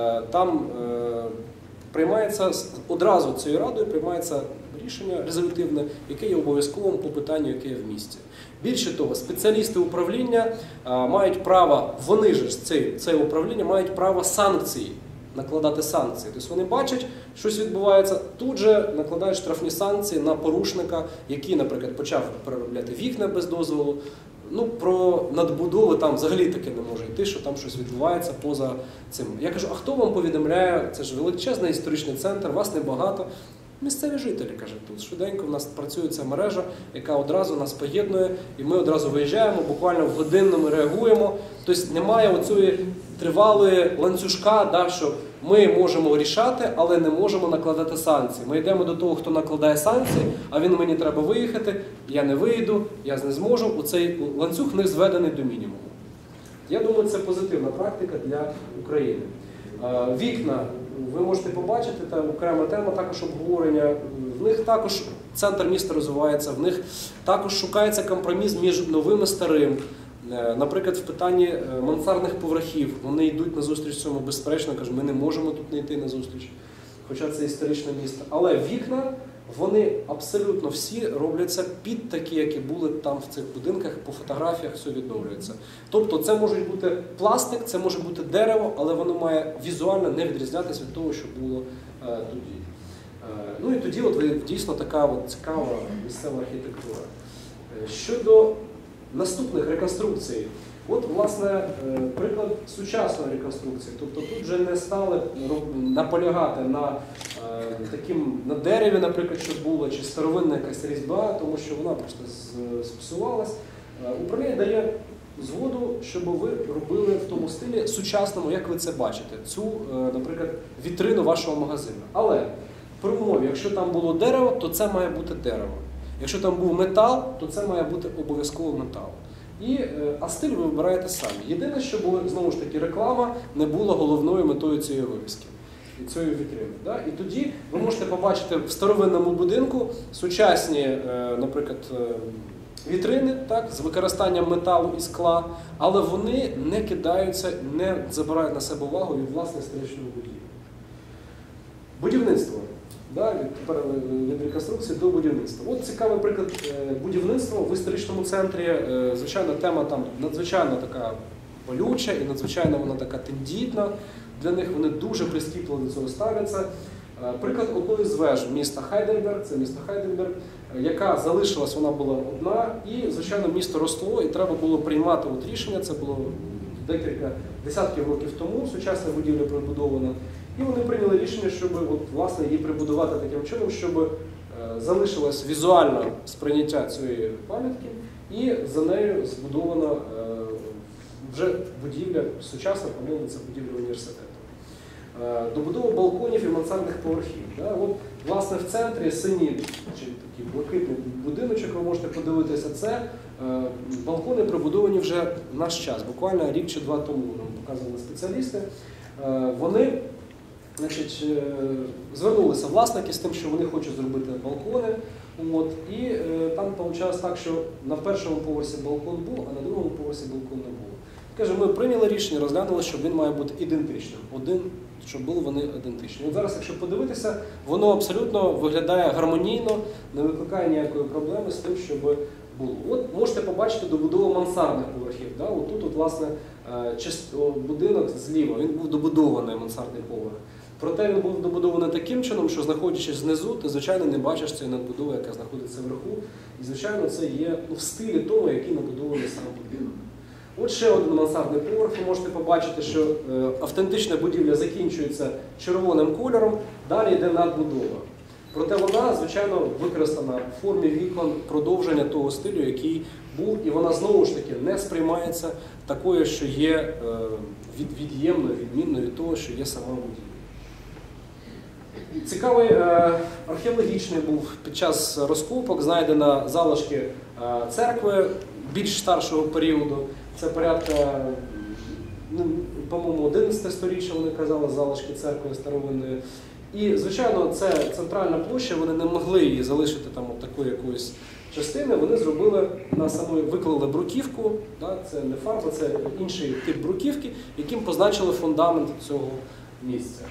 там приймається, одразу цією радою приймається рішення резолютивне, яке є обов'язковим по питанню, яке є в місті. Більше того, спеціалісти управління а, мають право, вони ж це, це управління мають право санкції, накладати санкції. Тобто вони бачать, щось відбувається, тут же накладають штрафні санкції на порушника, який, наприклад, почав переробляти вікна без дозволу. Ну, про надбудови там взагалі таке не може йти, що там щось відбувається поза цим. Я кажу, а хто вам повідомляє? Це ж величезний історичний центр, вас небагато. Місцеві жителі, каже, тут швиденько в нас працює ця мережа, яка одразу нас поєднує, і ми одразу виїжджаємо, буквально в годину ми реагуємо. Тобто немає оцієї тривалої ланцюжка, да, що ми можемо рішати, але не можемо накладати санкції. Ми йдемо до того, хто накладає санкції, а він мені треба виїхати, я не виїду, я не зможу. Оцей ланцюг в них зведений до мінімуму. Я думаю, це позитивна практика для України. Вікна. Ви можете побачити, це окрема тема, також обговорення. В них також центр міста розвивається, в них також шукається компроміс між новим і старим. Наприклад, в питанні мансардних поверхів. Вони йдуть на зустріч цьому безперечно, кажуть, ми не можемо тут не йти на зустріч. хоча це історичне місто. Але вікна, вони абсолютно всі робляться під такі, які були там в цих будинках, по фотографіях все відновлюється. Тобто це може бути пластик, це може бути дерево, але воно має візуально не відрізнятися від того, що було е, тоді. Е, ну і тоді от дійсно така от цікава місцева архітектура. Е, щодо наступних реконструкцій, от, власне, приклад сучасної реконструкції. Тобто тут вже не стали наполягати на, таким, на дереві, наприклад, що було, чи старовинна якась різьба, тому що вона просто спсувалась. Управління дає згоду, щоб ви робили в тому стилі сучасному, як ви це бачите, цю, наприклад, вітрину вашого магазину. Але при умові, якщо там було дерево, то це має бути дерево. Якщо там був метал, то це має бути обов'язково метал. І, а стиль ви вибираєте самі. Єдине, що було, знову ж таки, реклама не була головною метою цієї вивіски, цієї вітрини. Да? І тоді ви можете побачити в старовинному будинку сучасні, наприклад, вітрини, так, з використанням металу і скла, але вони не кидаються, не забирають на себе увагу від власне історичної будівлі. Будівництво. Да, тепер від реконструкції до будівництва. От цікавий приклад будівництва в історичному центрі. Звичайно, тема там надзвичайно така болюча і надзвичайно вона така тендітна. Для них вони дуже прискіпливо до цього ставляться. Приклад одної з веж міста Хайдельберг, це місто Хайдельберг, яка залишилась, вона була одна, і, звичайно, місто росло, і треба було приймати от рішення, це було декілька десятків років тому, сучасна будівля прибудована. І вони прийняли рішення, щоб от, власне, її прибудувати таким чином, щоб е, залишилось візуальне сприйняття цієї пам'ятки, і за нею збудована е, вже будівля, сучасна, по-моєму, це будівля університету. Е, добудова балконів і мансардних поверхів. Да? От, власне, в центрі синій, чи такий блакитний будиночок, ви можете подивитися, це е, балкони прибудовані вже в наш час, буквально рік чи два тому, нам показували спеціалісти. Е, вони Значить, звернулися власники з тим, що вони хочуть зробити балкони. От, і е, там вийшло так, що на першому поверсі балкон був, а на другому поверсі балкон не було. Каже, ми прийняли рішення, розглянули, що він має бути ідентичним. Один, щоб були вони ідентичні. От зараз, якщо подивитися, воно абсолютно виглядає гармонійно, не викликає ніякої проблеми з тим, щоб було. От можете побачити добудову мансардних поверхів. Да? От тут, от, власне, будинок зліва, він був добудований, мансардний поверх. Проте він був добудований таким чином, що, знаходячись знизу, ти, звичайно, не бачиш цієї надбудови, яка знаходиться вверху. І, звичайно, це є ну, в стилі того, який набудований сам будинок. От ще один мансардний поверх. Ви можете побачити, що е, автентична будівля закінчується червоним кольором, далі йде надбудова. Проте вона, звичайно, використана в формі вікон продовження того стилю, який був, і вона знову ж таки не сприймається такою, що є е, від, від'ємною, відмінною від того, що є сама будівля. Цікавий е, археологічний був під час розкопок, знайдено залишки е, церкви більш старшого періоду. Це порядка, ну, по-моєму, одинадцяте сторіччя, вони казали, залишки церкви старовинної. І, звичайно, це центральна площа, вони не могли її залишити там от такої якоїсь частини, вони зробили на самої, виклали бруківку, да, це не фарба, це інший тип бруківки, яким позначили фундамент цього місця.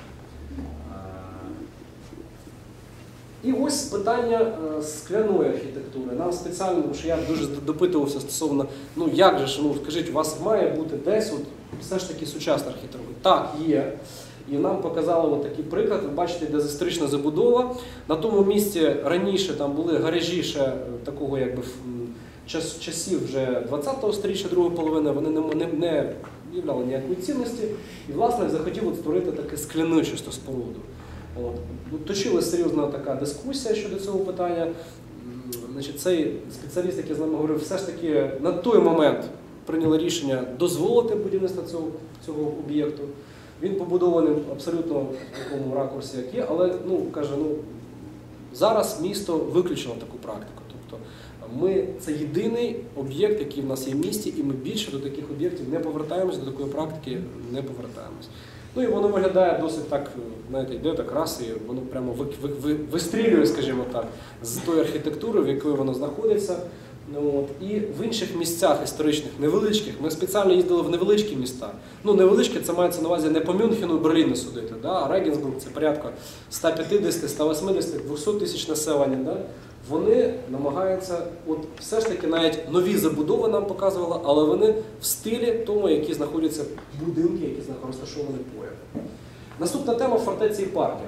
І ось питання скляної архітектури. Нам спеціально, тому що я дуже допитувався стосовно, ну як же ж, ну скажіть, у вас має бути десь от, все ж таки сучасна архітектура? Так, є. І нам показали от такий приклад, ви бачите, де історична забудова. На тому місці раніше там були гаражі ще такого якби час, часів вже двадцятого сторіччя, другої половини, вони не, не, не являли ніякої цінності. І власне захотів от створити таку скляну чисту споруду. От. Точилася серйозна така дискусія щодо цього питання. Значить, цей спеціаліст, який з нами говорив, все ж таки на той момент прийняли рішення дозволити будівництво цього, цього об'єкту. Він побудований абсолютно в такому ракурсі, як є, але ну, каже, ну, зараз місто виключило таку практику. Тобто ми, це єдиний об'єкт, який в нас є в місті, і ми більше до таких об'єктів не повертаємось, до такої практики не повертаємось. Ну і воно виглядає досить так, знаєте, йде так раз, і воно прямо ви, ви, ви, вистрілює, скажімо так, з тої архітектури, в якій воно знаходиться. Ну, от. І в інших місцях історичних, невеличких, ми спеціально їздили в невеличкі міста. Ну, невеличкі, це мається на увазі не по Мюнхену і Берліну судити, да? А Регенсбург це порядка сто п'ятдесят, сто вісімдесят, двісті тисяч населення. Да? Вони намагаються, от все ж таки навіть нові забудови нам показували, але вони в стилі тому, які знаходяться будинки, які розташовані поряд. Наступна тема – фортеці і парки.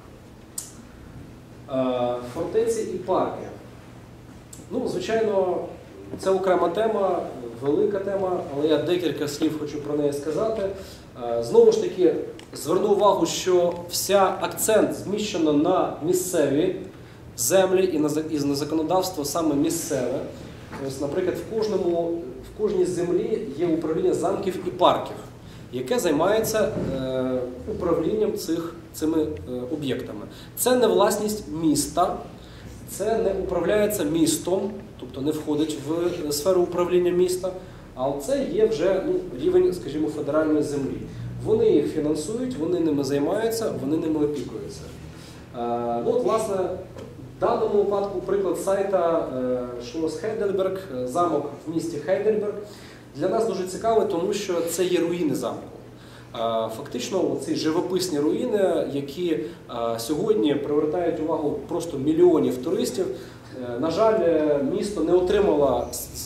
Фортеці і парки. Ну, звичайно, це окрема тема, велика тема, але я декілька слів хочу про неї сказати. Знову ж таки, зверну увагу, що вся акцент зміщено на місцеві землі і на, і на законодавство саме місцеве. Ось, наприклад, в, кожному, в кожній землі є управління замків і парків, яке займається е, управлінням цих, цими е, об'єктами. Це не власність міста, це не управляється містом, тобто не входить в сферу управління міста, а це є вже ну, рівень, скажімо, федеральної землі. Вони їх фінансують, вони ними займаються, вони ними опікуються. Е, ну, от, власне, в даному випадку приклад сайта Шлос Хейдельберг, замок в місті Хейдельберг, для нас дуже цікавий, тому що це є руїни замку. Фактично, ці живописні руїни, які сьогодні привертають увагу просто мільйонів туристів. На жаль, місто не отримало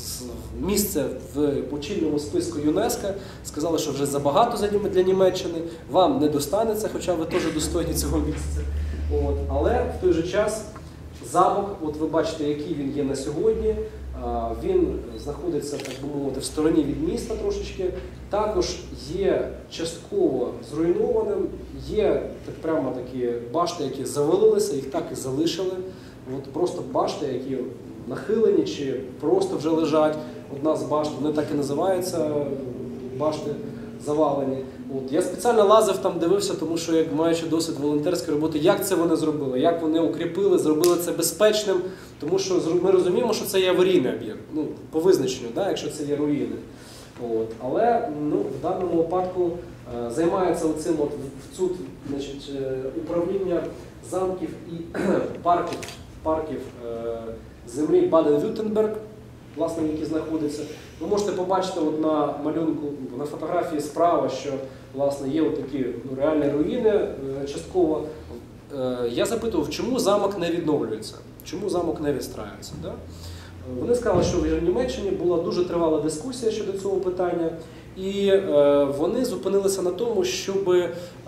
місце в очільному списку ЮНЕСКО. Сказали, що вже забагато для Німеччини, вам не достанеться, хоча ви теж достойні цього місця. От. Але в той же час замок, от ви бачите, який він є на сьогодні, він знаходиться, так би мовити, в стороні від міста трошечки, також є частково зруйнованим, є так прямо такі башти, які завалилися, їх так і залишили. От просто башти, які нахилені чи просто вже лежать. Одна з башт, вони так і називаються, башти завалені. От. Я спеціально лазив там, дивився, тому що, як маючи досвід волонтерської роботи, як це вони зробили, як вони укріпили, зробили це безпечним, тому що ми розуміємо, що це є аварійний об'єкт, ну, по визначенню, да, якщо це є руїни. От. Але ну, в даному випадку е, займається оцим от, в ЦУД, значить, е, управління замків і парків, парків е, землі Баден-Вюртемберг, власне, які знаходяться. Ви можете побачити от на малюнку, на фотографії справа, що власне, є от такі ну, реальні руїни е, частково. Е, я запитував, чому замок не відновлюється, чому замок не відстраюється. Да? Вони сказали, що в Німеччині була дуже тривала дискусія щодо цього питання, і е, вони зупинилися на тому, щоб е,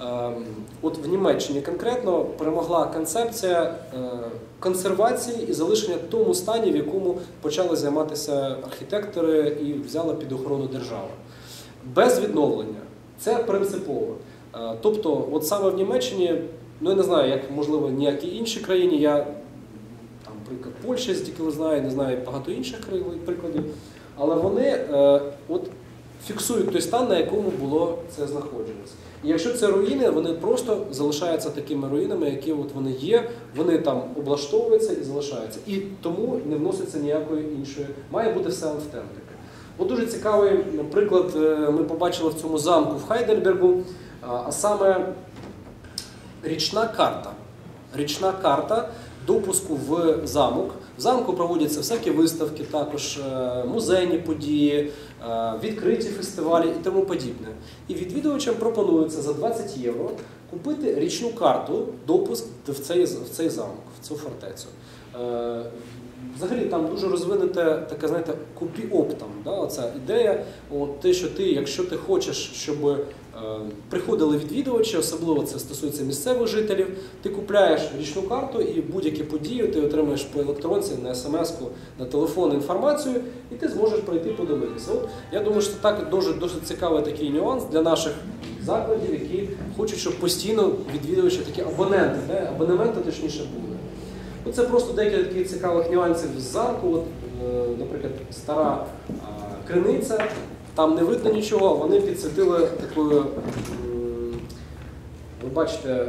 от в Німеччині конкретно перемогла концепція е, консервації і залишення в тому стані, в якому почали займатися архітектори і взяла під охорону держава. Без відновлення. Це принципово. Е, тобто, от саме в Німеччині, ну я не знаю, як можливо ніякій іншій країні, я приклад Польщі, тільки ви знаєте, не знаю багато інших прикладів, але вони е, от, фіксують той стан, на якому було це знаходження. І якщо це руїни, вони просто залишаються такими руїнами, які от вони є, вони там облаштовуються і залишаються. І тому не вноситься ніякої іншої, має бути все автентика. От дуже цікавий приклад ми побачили в цьому замку в Хайдельбергу, а саме річна карта. Річна карта допуску в замок. В замку проводяться всякі виставки, також музейні події, відкриті фестивалі і тому подібне. І відвідувачам пропонується за двадцять євро купити річну карту, допуск в цей, в цей замок, в цю фортецю. Взагалі там дуже розвинута така, знаєте, купі-оптом, да, оця ідея, от, те, що ти, якщо ти хочеш, щоб е, приходили відвідувачі, особливо це стосується місцевих жителів, ти купляєш річну карту і будь-які події ти отримаєш по електронці, на смс-ку, на телефон інформацію, і ти зможеш прийти подивитися. От, я думаю, що так дуже, досить цікавий такий нюанс для наших закладів, які хочуть, щоб постійно відвідувачі, такі абоненти, да, абонементи точніше були. Це просто декілька таких цікавих нюансів з замку. От, наприклад, стара криниця, там не видно нічого, вони підсвітили такою, ви бачите,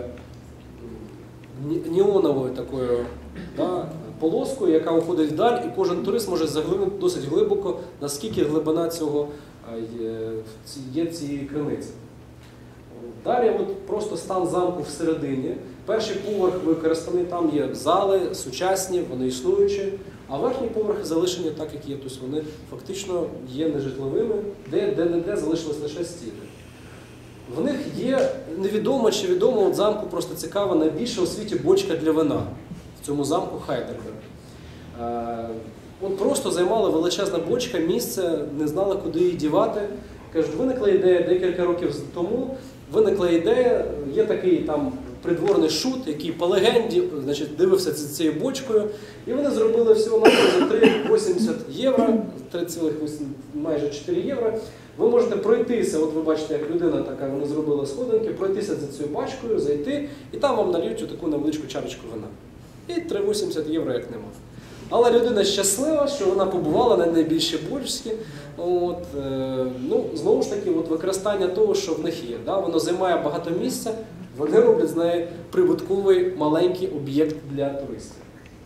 неоновою такою, да, полоскою, яка уходить вдаль, і кожен турист може заглибити досить глибоко, наскільки глибина цього є цієї криниці. Далі от просто стан замку всередині. Перший поверх використаний, там є зали сучасні, вони існуючі, а верхні поверхи залишені так, як є. Тобто вони фактично є нежитловими, де де-не-де залишились лише стіни. В них є, невідомо чи відомо, от замку просто цікава, найбільша у світі бочка для вина. В цьому замку Хайдельберг. От просто займала величезна бочка, місце, не знали, куди її дівати. Кажуть, виникла ідея декілька років тому, виникла ідея, є такий там придворний шут, який по легенді, значить, дивився цією бочкою, і вони зробили всього на за три цілих вісімдесят євро, три цілих майже чотири євро. Ви можете пройтися, от ви бачите, як людина така, вони зробили сходинки, пройтися за цією бачкою, зайти, і там вам нальють таку невеличку чарочку вина. І три цілих вісімдесят євро як нема. Але людина щаслива, що вона побувала на найбільшій бочці. От, е, ну, знову ж таки, от використання того, що в них є. Да? Воно займає багато місця, вони роблять з неї прибутковий маленький об'єкт для туристів.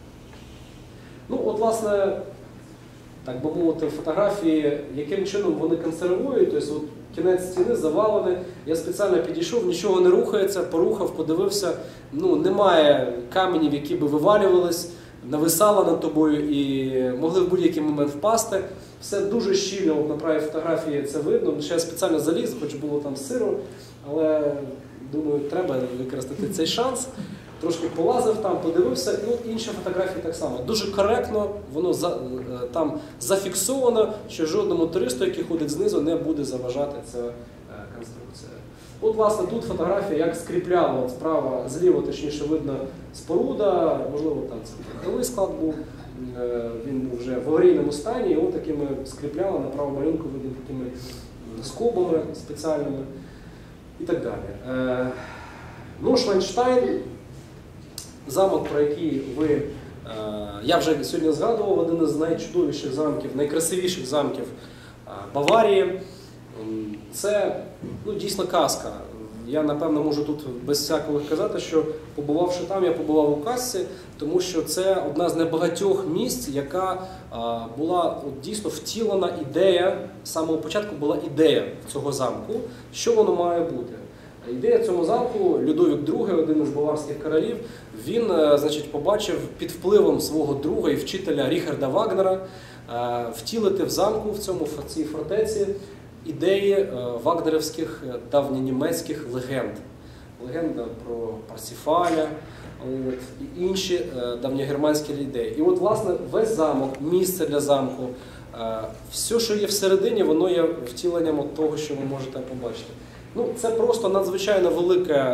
Ну, от, власне, так би мовити, фотографії, яким чином вони консервують, тобто от, кінець стіни завалений, я спеціально підійшов, нічого не рухається, порухав, подивився, ну, немає каменів, які би вивалювались, нависала над тобою і могли в будь-який момент впасти. Все дуже щільно, от на правій фотографії це видно. Ще я спеціально заліз, хоч було там сиро, але думаю, треба використати цей шанс. Трошки полазив там, подивився, і от інші фотографії так само. Дуже коректно, воно за, там зафіксовано, що жодному туристу, який ходить знизу, не буде заважати ця конструкція. От, власне, тут фотографія, як скріпляла, от справа, зліва, точніше, видно споруда, можливо, там це новий склад був, він був вже в аварійному стані, і от такими скріпляла, на правому малюнку видно такими скобами спеціальними і так далі. Нойшвальдштайн, замок, про який ви, я вже сьогодні згадував, один із найчудовіших замків, найкрасивіших замків Баварії. Це, ну, дійсно казка. Я, напевно, можу тут без всякого казати, що побувавши там, я побував у казці, тому що це одна з небагатьох місць, яка а, була от, дійсно втілена ідея, з самого початку була ідея цього замку, що воно має бути. Ідея цього замку, Людовік другий, один із баварських королів, він, значить, побачив під впливом свого друга і вчителя Ріхарда Вагнера а, втілити в замку, в цьому, в цій фортеці, ідеї вагнерівських давньонімецьких легенд. Легенда про Парсіфаля, от, і інші давньогерманські ідеї. І от, власне, весь замок, місце для замку, все, що є всередині, воно є втіленням от того, що ви можете побачити. Ну, це просто надзвичайно велике,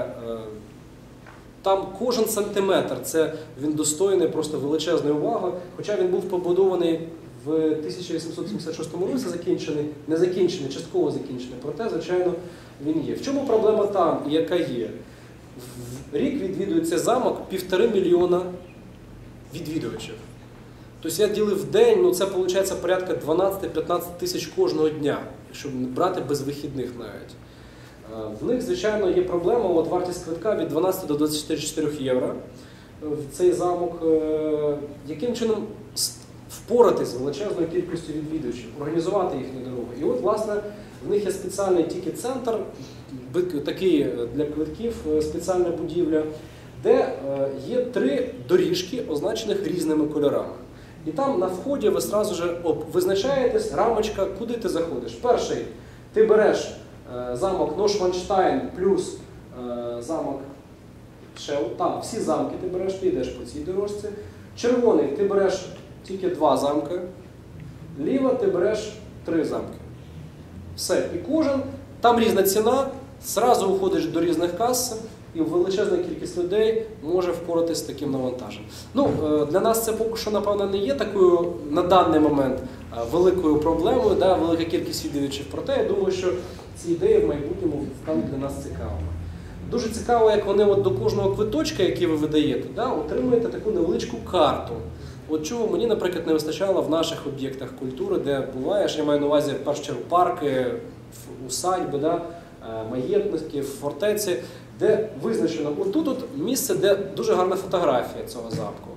там кожен сантиметр, це він достойний просто величезної уваги, хоча він був побудований в тисяча вісімсот сімдесят шостому році закінчений, не закінчений, частково закінчений, проте, звичайно, він є. В чому проблема там і яка є? В рік відвідується замок півтори мільйона відвідувачів. Тобто я ділив в день, ну це виходить порядка дванадцять-п'ятнадцять тисяч кожного дня, якщо брати без вихідних навіть. В них, звичайно, є проблема, от вартість квитка від дванадцяти до двадцяти чотирьох євро в цей замок. Яким чином впоратись з величезною кількістю відвідувачів, організувати їхні дороги. І от, власне, в них є спеціальний тільки-центр, такий для квитків, спеціальна будівля, де є три доріжки, означених різними кольорами. І там на вході ви одразу ж визначаєтесь, рамочка, куди ти заходиш. Перший, ти береш замок Нойшвальдштайн плюс замок Шел, там всі замки ти береш, ти йдеш по цій дорожці. Червоний, ти береш тільки два замки, ліва ти береш три замки. Все. І кожен, там різна ціна, зразу уходиш до різних кас, і величезна кількість людей може впоратись з таким навантажем. Ну, для нас це поки що, напевно, не є такою, на даний момент, великою проблемою, да, велика кількість відвідувачів. Проте, я думаю, що ці ідеї в майбутньому стануть для нас цікавими. Дуже цікаво, як вони от до кожного квиточка, який ви видаєте, да, отримуєте таку невеличку карту. От чого мені, наприклад, не вистачало в наших об'єктах культури, де буваєш, я маю на увазі, в першу чергу, парки, усадьби, да, маєтники, фортеці, де визначено, отут от місце, де дуже гарна фотографія цього замку.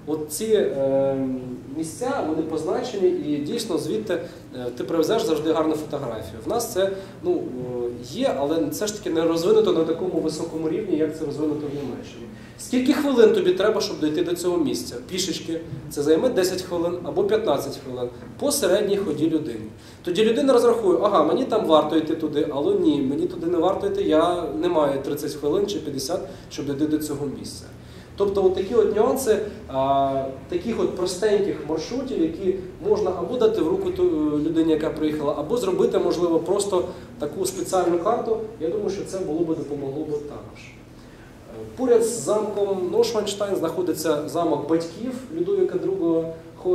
От ці е, місця, вони позначені і дійсно звідти е, ти привезеш завжди гарну фотографію. В нас це ну, є, але це ж таки не розвинуто на такому високому рівні, як це розвинуто в Німеччині. Скільки хвилин тобі треба, щоб дойти до цього місця? Пішечки. Це займе десять хвилин або п'ятнадцять хвилин по середній ході людини. Тоді людина розрахує, ага, мені там варто йти туди, але ні, мені туди не варто йти, я не маю тридцять хвилин чи п'ятдесят, щоб дійти до цього місця. Тобто от такі от нюанси а, таких от простеньких маршрутів, які можна або дати в руку ту людині, яка приїхала, або зробити, можливо, просто таку спеціальну карту. Я думаю, що це було б допомогло б також. Поряд з замком Нойшванштайн знаходиться замок батьків Людовіка другого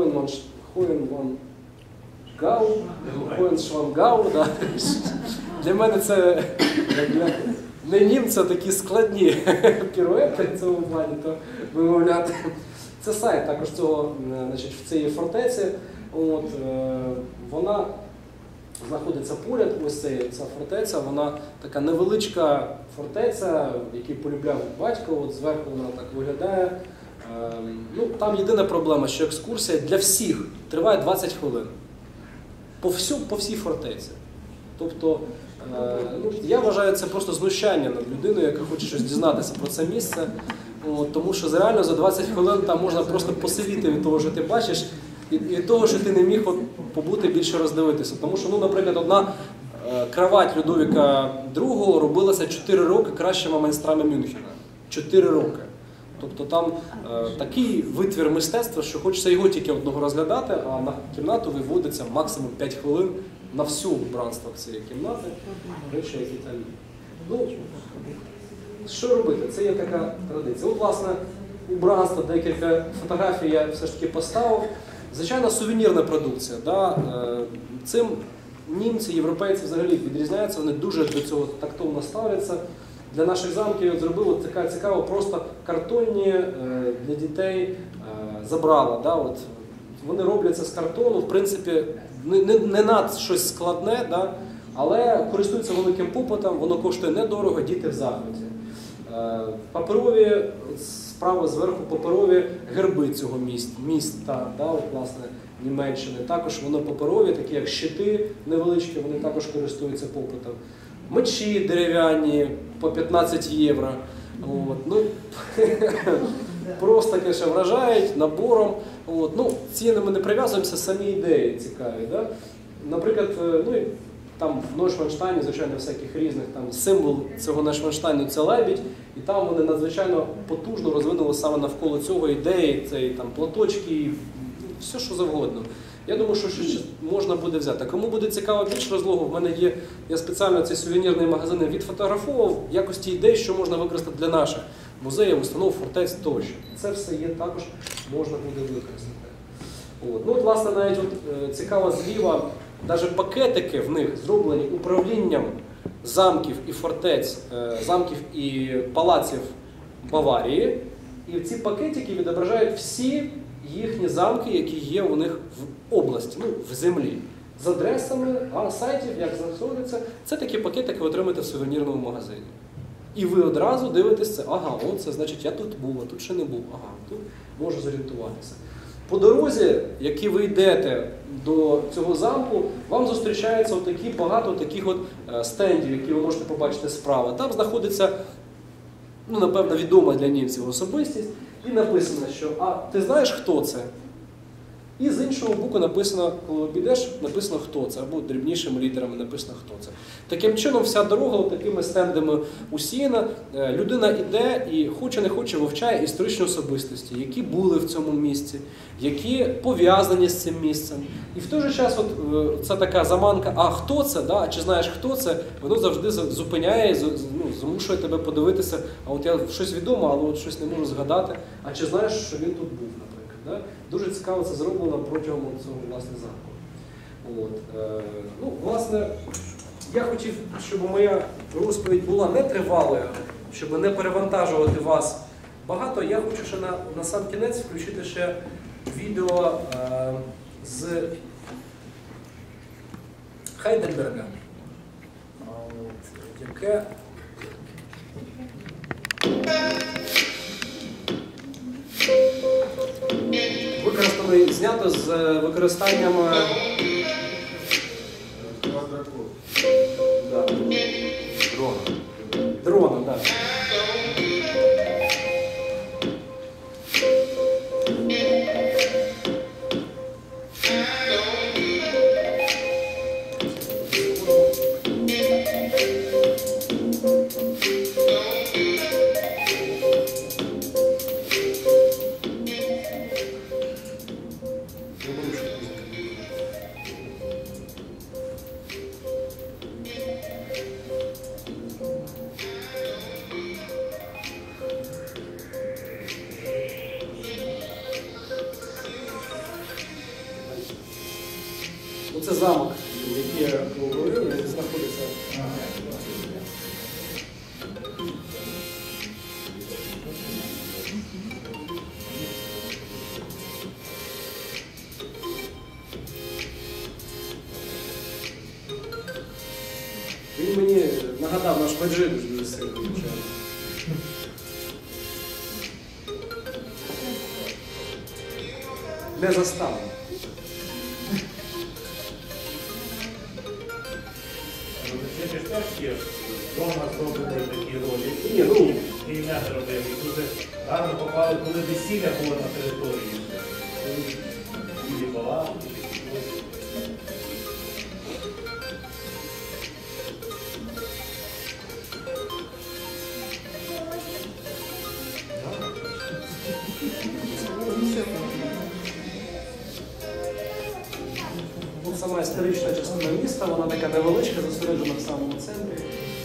Хоєнван-Гау, Хоєншвангау. Да. Для мене це для не німця такі складні піруети в цьому плані, то вимовляти. Це сайт також цього, значить, в цій фортеці. От, е, вона знаходиться поряд, ось ця, ця фортеця, вона така невеличка фортеця, яку полюбляв батько, от зверху вона так виглядає. Е, ну, там єдина проблема, що екскурсія для всіх триває двадцять хвилин. По, всю, по всій фортеці. Тобто, е, ну, я вважаю, це просто знущання над людиною, яка хоче щось дізнатися про це місце. От, тому що реально за двадцять хвилин там можна просто посивіти від того, що ти бачиш, і від того, що ти не міг от, побути більше роздивитися. Тому що, ну, наприклад, одна е, кровать Людовіка другого робилася чотири роки кращими майстрами Мюнхена. чотири роки. Тобто там е, такий витвір мистецтва, що хочеться його тільки одного розглядати, а на кімнату виводиться максимум п'ять хвилин на всю убранство цієї кімнати. Речі, які там є. Ну, що робити? Це є така традиція. От, власне, убранство, декілька фотографій я все ж таки поставив. Звичайно, сувенірна продукція. Да? Цим німці, європейці взагалі відрізняються, вони дуже до цього тактовно ставляться. Для наших замків я зробив така цікава, просто картонні для дітей забрала. Да? От, вони робляться з картону, в принципі, не, не, не над щось складне, да? Але користуються великим попитом, воно коштує недорого, діти в захваті. Паперові, справа зверху паперові герби цього міст, міста, да, от, власне, Німеччини. Також воно паперові, такі як щити невеличкі, вони також користуються попитом. Мечі дерев'яні по п'ятнадцять євро. От, ну, просто, звісно, вражають набором. От, ну, ціни ми не прив'язуємося, самі ідеї цікаві. Да? Наприклад, ну, там в Нойшванштайні, звичайно, всяких різних, там символ цього Нойшванштайну – це лебідь, і там вони надзвичайно потужно розвинули саме навколо цього ідеї, цей там платочки, все що завгодно. Я думаю, що щось можна буде взяти. Кому буде цікаво більш розлогу, в мене є, я спеціально ці сувенірні магазини відфотографував в якості ідей, що можна використати для наших музеїв, установ, фортець тощо. Це все є, також можна буде використати. От. Ну, от, власне, навіть от, цікаво зліва, навіть пакетики в них зроблені управлінням замків і фортець, замків і палаців Баварії. І ці пакетики відображають всі їхні замки, які є у них в області, ну, в землі. З адресами, а сайтів, як знаходиться, це такі пакетики ви отримаєте в сувенірному магазині. І ви одразу дивитесь це, ага, о, це значить я тут був, а тут ще не був, ага, тут можу зорієнтуватися. По дорозі, які ви йдете до цього замку, вам зустрічаються отакі, багато таких от стендів, які ви можете побачити справа. Там знаходиться, ну, напевно, відома для німців особистість, і написано, що «А ти знаєш, хто це?» І з іншого боку написано, коли обійдеш, написано, хто це, або дрібнішими літерами написано, хто це. Таким чином, вся дорога такими стендами усіяна. Людина йде і хоче-не хоче вивчає історичні особистості, які були в цьому місці, які пов'язані з цим місцем. І в той же час от, це така заманка, а хто це, да? А чи знаєш, хто це, воно завжди зупиняє, ну, змушує тебе подивитися, а от я щось відомо, але от щось не можу згадати, а чи знаєш, що він тут був, наприклад. Да? Дуже цікаво це зроблено протягом цього, власне, замку. От. Е, ну, власне, я хотів, щоб моя розповідь була не тривалою, щоб не перевантажувати вас багато. Я хочу ще на, на сам кінець включити ще відео е, з Хайдельберга, от, яке Thank you. використаний, знято з е, використанням е, да, дрона. Дрона, так. Оце замок, який я говорив, він знаходиться. Він мені нагадав наш Меджибіж дуже сильно. Не заставив. Це ж теж є вдома зроблені такі ролі. Ні, ну, І не робили. І дуже гарно попали, коли весілля було на території. І була. Тут сама історична частина міста, вона така невеличка, зосереджена в самому центрі.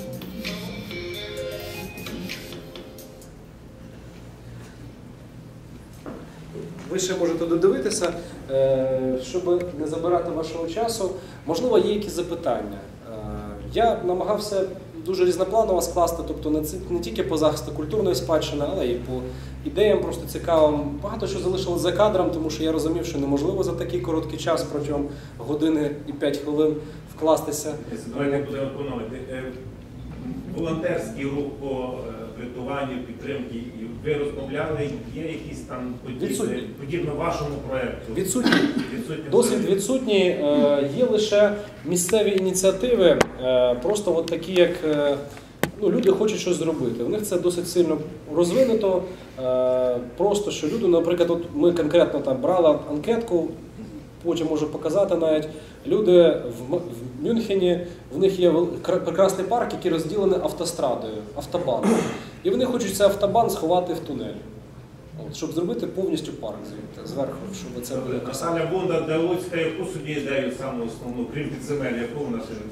Ви ще можете додивитися, е, щоб не забирати вашого часу. Можливо, є якісь запитання. Е, Я намагався дуже різнопланово скласти, тобто не, ці- не тільки по захисту культурної спадщини, але і по ідеям просто цікавим. Багато що залишилось за кадром, тому що я розумів, що неможливо за такий короткий час протягом години і п'ять хвилин вкластися. Давайте будемо економити. Е, Волонтерський рух по е, врятуванню, підтримки. І ви розмовляли, є якісь там подібні, Відсутні. подібно вашому проєкту? Відсутні. Відсутні. Досвід відсутній, е, є лише місцеві ініціативи, е, просто от такі, як е, ну, люди хочуть щось зробити. У них це досить сильно розвинуто. Е, просто що люди, наприклад, от ми конкретно там брали анкетку, потім можу показати навіть. Люди в, М- в Мюнхені, в них є вел- кра- прекрасний парк, який розділений автострадою, автобаном. І вони хочуть цей автобан сховати в тунель. От, щоб зробити повністю парк звідти, зверху, щоб це було красиво. Наталя Бондар для Луцька, яку собі ідею саму основну, крім підземель, яку вона ще?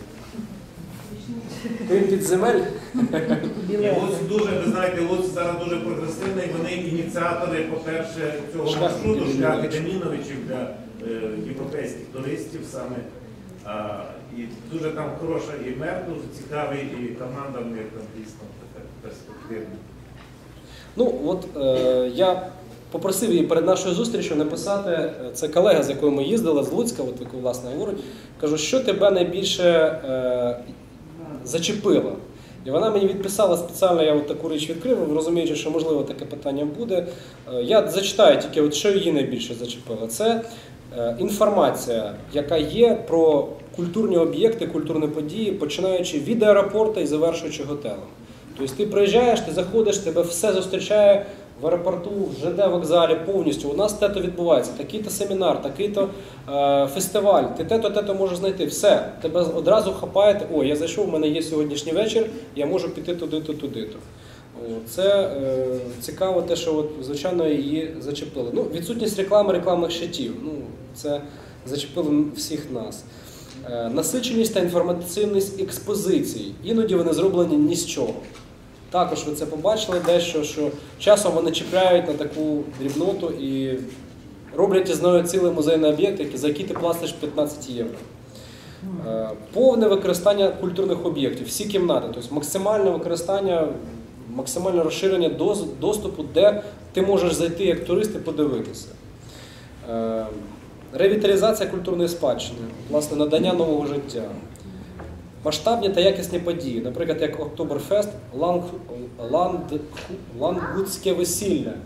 Крім підземель, І Луцьк дуже, ви знаєте, Луцьк зараз дуже прогресивний, вони ініціатори, по-перше, цього Шлях маршруту, шлях Деміновичів. Деміновичів для е, європейських туристів саме. А, і дуже там хороша і мер дуже цікавий, і команда в них там дійсно така перспективна. ну от е, я попросив її перед нашою зустрічю написати, е, це колега, з якою ми їздили, з Луцька, от яку власне говорить, кажу, що тебе найбільше е, зачепило. І вона мені відписала спеціально, я от таку річ відкрив, розуміючи, що можливо таке питання буде. Е, Я зачитаю тільки, от що її найбільше зачепило. Це е, інформація, яка є про культурні об'єкти, культурні події, починаючи від аеропорту і завершуючи готелем. Тобто ти приїжджаєш, ти заходиш, тебе все зустрічає в аеропорту, в ЖД вокзалі повністю. У нас те-то відбувається, такий-то семінар, такий-то е, фестиваль, ти те-то, те-то можеш знайти. Все, тебе одразу хапаєте, о, я зайшов, у мене є сьогоднішній вечір, я можу піти туди-то, туди-то. О, Це е, цікаво те, що от, звичайно її зачепили. Ну, відсутність реклами, рекламних щитів, ну, це зачепило всіх нас. Е, Насиченість та інформаційність експозицій. Іноді вони зроблені ні з чого. Також ви це побачили дещо, що часом вони чіпляють на таку дрібноту і роблять із нею цілий музейний об'єкт, за який ти платиш п'ятнадцять євро. Е, Повне використання культурних об'єктів, всі кімнати, тобто максимальне використання, максимальне розширення доз- доступу, де ти можеш зайти як турист і подивитися. Е, Ревіталізація культурної спадщини, власне, надання нового життя. Масштабні та якісні події, наприклад, як Октоберфест, Ланг, Ланд, Лангутське весілля.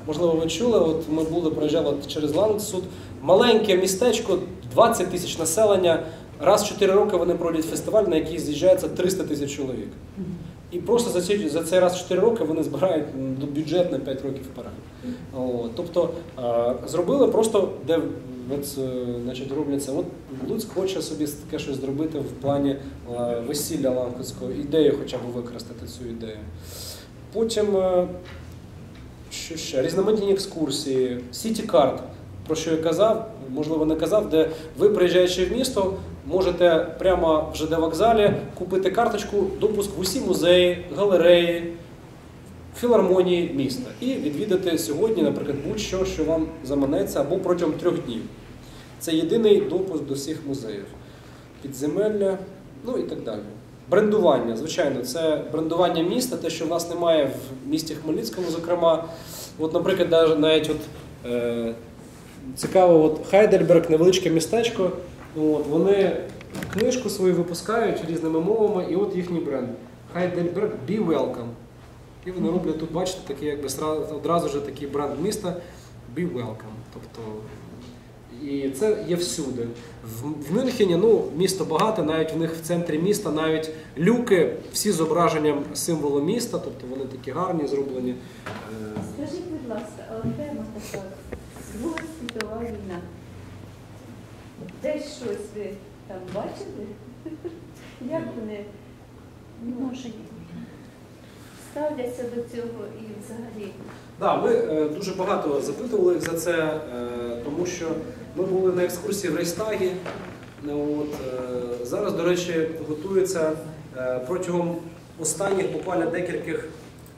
можливо, ви чули, от ми були, проїжджали через Ландсуд, маленьке містечко, двадцять тисяч населення, раз в чотири роки вони проводять фестиваль, на який з'їжджається триста тисяч чоловік. І просто за цей, за цей раз в чотири роки вони збирають бюджет на п'ять років вперед. О, тобто е, зробили просто, де от, значить, робляться, от Луцьк хоче собі таке щось зробити в плані е, весілля Ланкутського, ідею хоча б використати цю ідею. Потім, е, що ще, різноманітні екскурсії, сіті-карт, про що я казав, можливо не казав, де ви, приїжджаючи в місто, можете прямо в ЖД вокзалі купити карточку, допуск в усі музеї, галереї, філармонії міста і відвідати сьогодні, наприклад, будь-що, що вам заманеться, або протягом трьох днів. Це єдиний допуск до всіх музеїв. Підземелля, ну і так далі. Брендування, звичайно, це брендування міста, те, що в нас немає в місті Хмельницькому, зокрема. От, наприклад, навіть от, е, цікаво, от Хайдельберг, невеличке містечко, от, вони книжку свою випускають різними мовами, і от їхній бренд. Heidelberg Be Welcome. І вони роблять тут, бачите, такий, якби одразу ж такий бренд міста Be Welcome. Тобто, і це є всюди. В, в Мюнхені, ну, місто багате, навіть в них в центрі міста, навіть люки, всі з зображенням символу міста, тобто вони такі гарні, зроблені. Скажіть, будь ласка, а тема така, Друга світова війна. Десь щось ви там бачили? Як вони відношення ставляться до цього і взагалі? Так, ми е, дуже багато запитували їх за це, е, тому що ми були на екскурсії в Рейхстагі. От, е, зараз, до речі, готується е, протягом останніх буквально декількох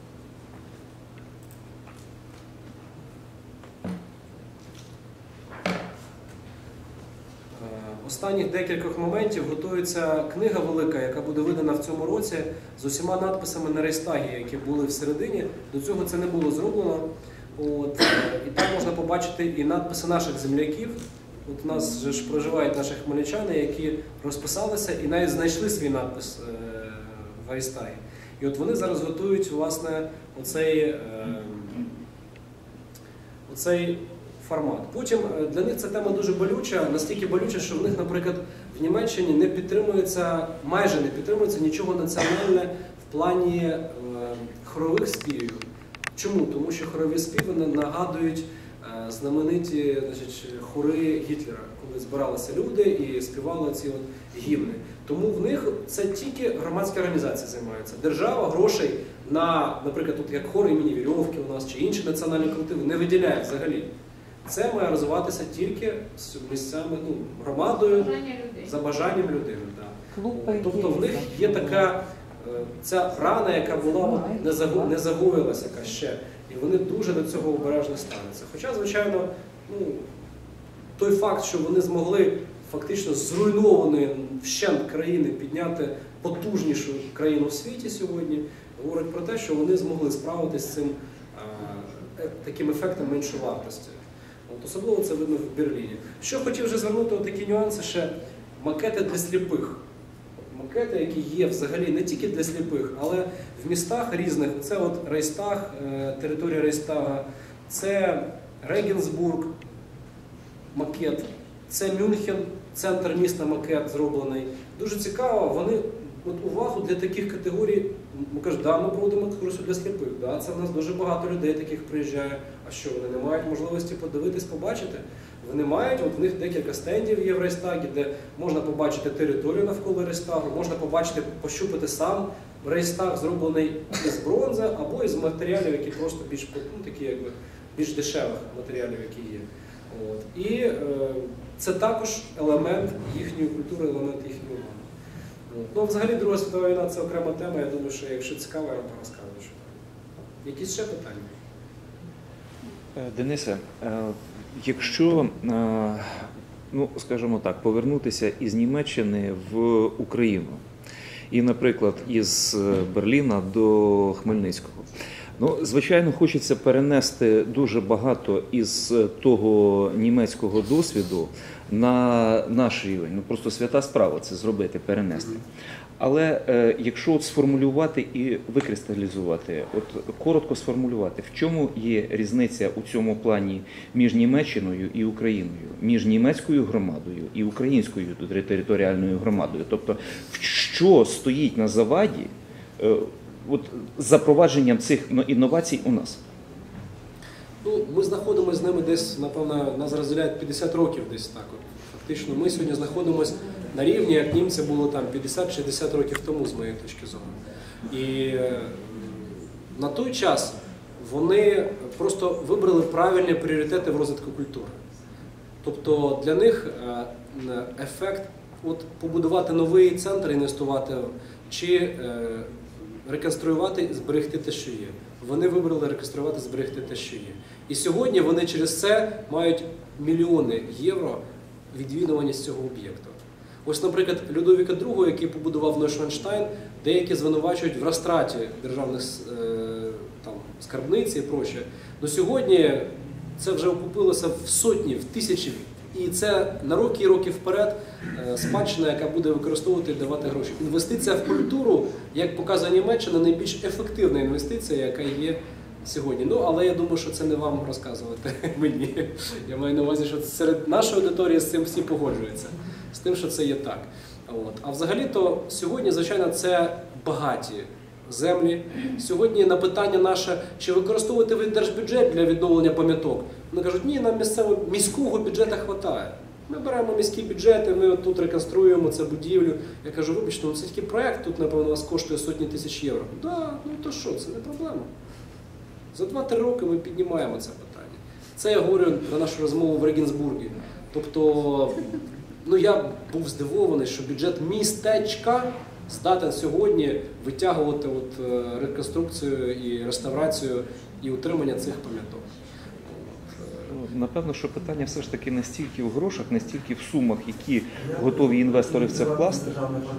Останніх декількох моментів готується книга велика, яка буде видана в цьому році з усіма надписами на Рейхстагі, які були всередині. До цього це не було зроблено. От, і там можна побачити і надписи наших земляків. От у нас же ж проживають наші хмельничани, які розписалися і навіть знайшли свій надпис в Рейхстагі. І от вони зараз готують, власне, оцей, оцей формат. Потім для них ця тема дуже болюча, настільки болюча, що в них, наприклад, в Німеччині не підтримується, майже не підтримується нічого національне в плані е, хорових співів. Чому? Тому що хорові співи нагадують е, знамениті, значить, хори Гітлера, коли збиралися люди і співали ці от гімни. Тому в них це тільки громадські організації займаються. Держава грошей на, наприклад, тут як хор імені Вірьовки у нас чи інші національні колективи не виділяє взагалі. Це має розвиватися тільки з місцями, ну, громадою, за бажанням людини. Да. Тобто в них є така ця рана, яка була, не, загу, не загоїлася яка ще, і вони дуже до цього обережно ставляться. Хоча, звичайно, ну, той факт, що вони змогли фактично з зруйнованої вщент країни підняти потужнішу країну в світі сьогодні, говорить про те, що вони змогли справитися з цим а, таким ефектом меншовартості. От особливо це видно в Берліні. Що хотів вже звернути такі нюанси, ще макети для сліпих. Макети, які є взагалі не тільки для сліпих, але в містах різних. Це от Рейхстаг, територія Рейхстага, це Регенсбург, макет, це Мюнхен, центр міста макет зроблений. Дуже цікаво, вони от увагу для таких категорій, ми кажуть, да, ми проводимо екскурсію для сліпих, да, це в нас дуже багато людей таких приїжджає. А що, вони не мають можливості подивитись, побачити? Вони мають, от в них декілька стендів є в Рейхстагі, де можна побачити територію навколо Рейхстагу, можна побачити, пощупати сам Рейхстаг, зроблений із бронзи або із матеріалів, які просто більш, ну, такі, якби, більш дешевих матеріалів, які є. От. І е, це також елемент їхньої культури, елемент їхньої мови. Ну, взагалі, Друга світова війна – це окрема тема, я думаю, що якщо цікаво, я вам розкажу. Якісь ще питання? Денисе, якщо, ну, скажімо так, повернутися із Німеччини в Україну, і, наприклад, із Берліна до Хмельницького, Ну, звичайно, хочеться перенести дуже багато із того німецького досвіду на наш рівень. Ну, просто свята справа це зробити, перенести. Але е, якщо от сформулювати і викристалізувати, от коротко сформулювати, в чому є різниця у цьому плані між Німеччиною і Україною, між німецькою громадою і українською територіальною громадою? Тобто, що стоїть на заваді е, от, запровадженням цих інновацій у нас? Ну, ми знаходимося з ними десь, напевно, нас розділяють п'ятдесят років десь так. От. Фактично, ми сьогодні знаходимося на рівні, як німці було там п'ятдесят-шістдесят років тому, з моєї точки зору. І е, на той час вони просто вибрали правильні пріоритети в розвитку культури. Тобто для них е, ефект от, побудувати новий центр, інвестувати, чи е, реконструювати і зберегти те, що є. Вони вибрали реконструювати, зберегти те, що є. І сьогодні вони через це мають мільйони євро відвідуваність цього об'єкту. Ось, наприклад, Людовіка другого, який побудував Нойшванштайн, деякі звинувачують в розтраті державних е, там, скарбниць і проче. Но сьогодні це вже окупилося в сотні, в тисячі. І це на роки і роки вперед е, спадщина, яка буде використовувати і давати гроші. Інвестиція в культуру, як показує Німеччина, найбільш ефективна інвестиція, яка є сьогодні. Ну, але я думаю, що це не вам розказувати мені. Я маю на увазі, що серед нашої аудиторії з цим всі погоджуються. З тим, що це є так. От. А взагалі-то сьогодні, звичайно, це багаті землі. Сьогодні на питання наше, чи використовувати ви держбюджет для відновлення пам'яток? Вони кажуть, ні, нам місцевого міського бюджету вистачає. Ми беремо міські бюджети, ми тут реконструюємо це будівлю. Я кажу, вибачте, ну це такий проєкт, тут, напевно, у вас коштує сотні тисяч євро. Так, да, ну то що, це не проблема. За два-три роки ми піднімаємо це питання. Це я говорю на нашу розмову в Регенсбургі. Тобто, ну я був здивований, що бюджет містечка здатен сьогодні витягувати от реконструкцію і реставрацію і утримання цих пам'яток. Напевно, що питання все ж таки не стільки в грошах, не стільки в сумах, які готові інвестори в це вкласти.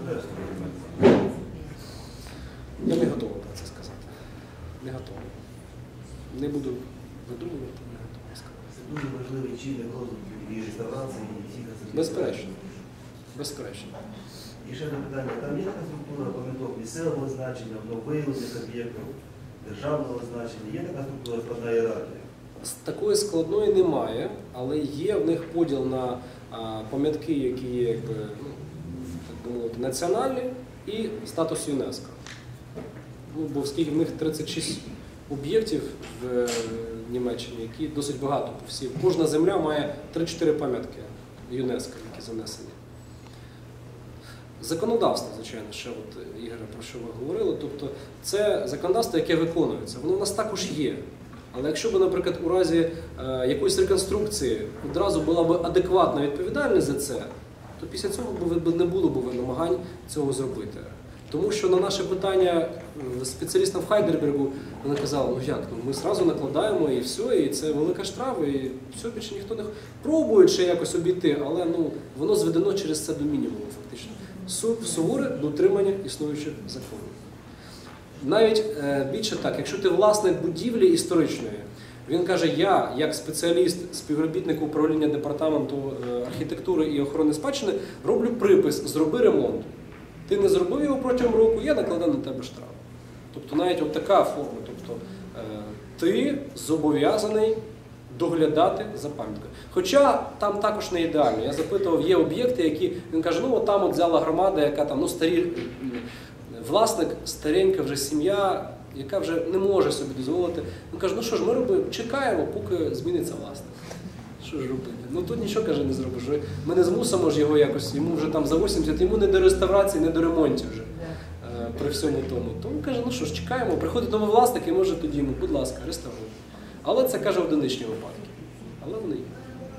Я не готовий про це сказати. Не готовий. Не буду видумувати, не готовий сказати. Це дуже важливий чинник розвитку і реставрації, і всіх це. Безперечно. Безперечно. І ще одне питання. Там є така структура пам'яток місцевого значення, виявлених об'єктів, державного значення? Є така структура складна ієрархія? Такої складної немає, але є в них поділ на а, пам'ятки, які є якби, ну, так би мовити, національні, і статус ЮНЕСКО. Ну, бо оскільки в них тридцять шість об'єктів в Німеччині, які досить багато по всій. Кожна земля має три-чотири пам'ятки ЮНЕСКО, які занесені. Законодавство, звичайно, ще от, Ігоре, про що ви говорили, тобто це законодавство, яке виконується. Воно в нас також є. Але якщо б, наприклад, у разі е, якоїсь реконструкції одразу була б адекватна відповідальність за це, то після цього б не було б намагань цього зробити. Тому що на наше питання спеціалістам в Хайдельбергу вони казали, ну як, ну ми одразу накладаємо і все, і це велика штрафа, і все, більше ніхто не пробує ще якось обійти, але ну, воно зведено через це до мінімуму фактично. Суворе дотримання існуючих законів. Навіть е, більше так, якщо ти власник будівлі історичної, він каже, я, як спеціаліст, співробітник управління департаменту е, архітектури і охорони спадщини, роблю припис, зроби ремонт. Ти не зробив його протягом року, я накладаю на тебе штраф. Тобто навіть от така форма. Тобто е, ти зобов'язаний доглядати за пам'яткою. Хоча там також не ідеально. Я запитував, є об'єкти, які, він каже, ну от там от взяла громада, яка там, ну старі, власник, старенька вже сім'я, яка вже не може собі дозволити. Він каже, ну що ж, ми робимо, чекаємо, поки зміниться власник. Що ж робити? Ну тут нічого, каже, не зробиш. Ми не змусимо ж його якось, йому вже там за вісімдесят, йому не до реставрації, не до ремонтів вже. Е, при всьому тому. Тому каже, ну що ж, чекаємо, приходить новий власник і може тоді, ну, будь ласка, реставруй. Але це, каже, одиничні випадки. Але вони є.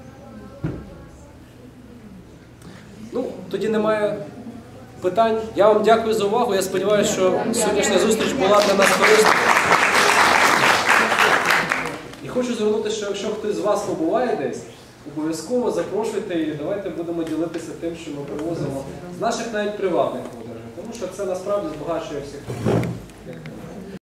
Ну, тоді немає питань. Я вам дякую за увагу. Я сподіваюся, що сьогоднішня зустріч була для нас корисною. І хочу звернутися, що якщо хтось з вас побуває десь, обов'язково запрошуйте і давайте будемо ділитися тим, що ми привозимо з наших навіть приватних подорожей. Тому що це насправді збагачує всіх.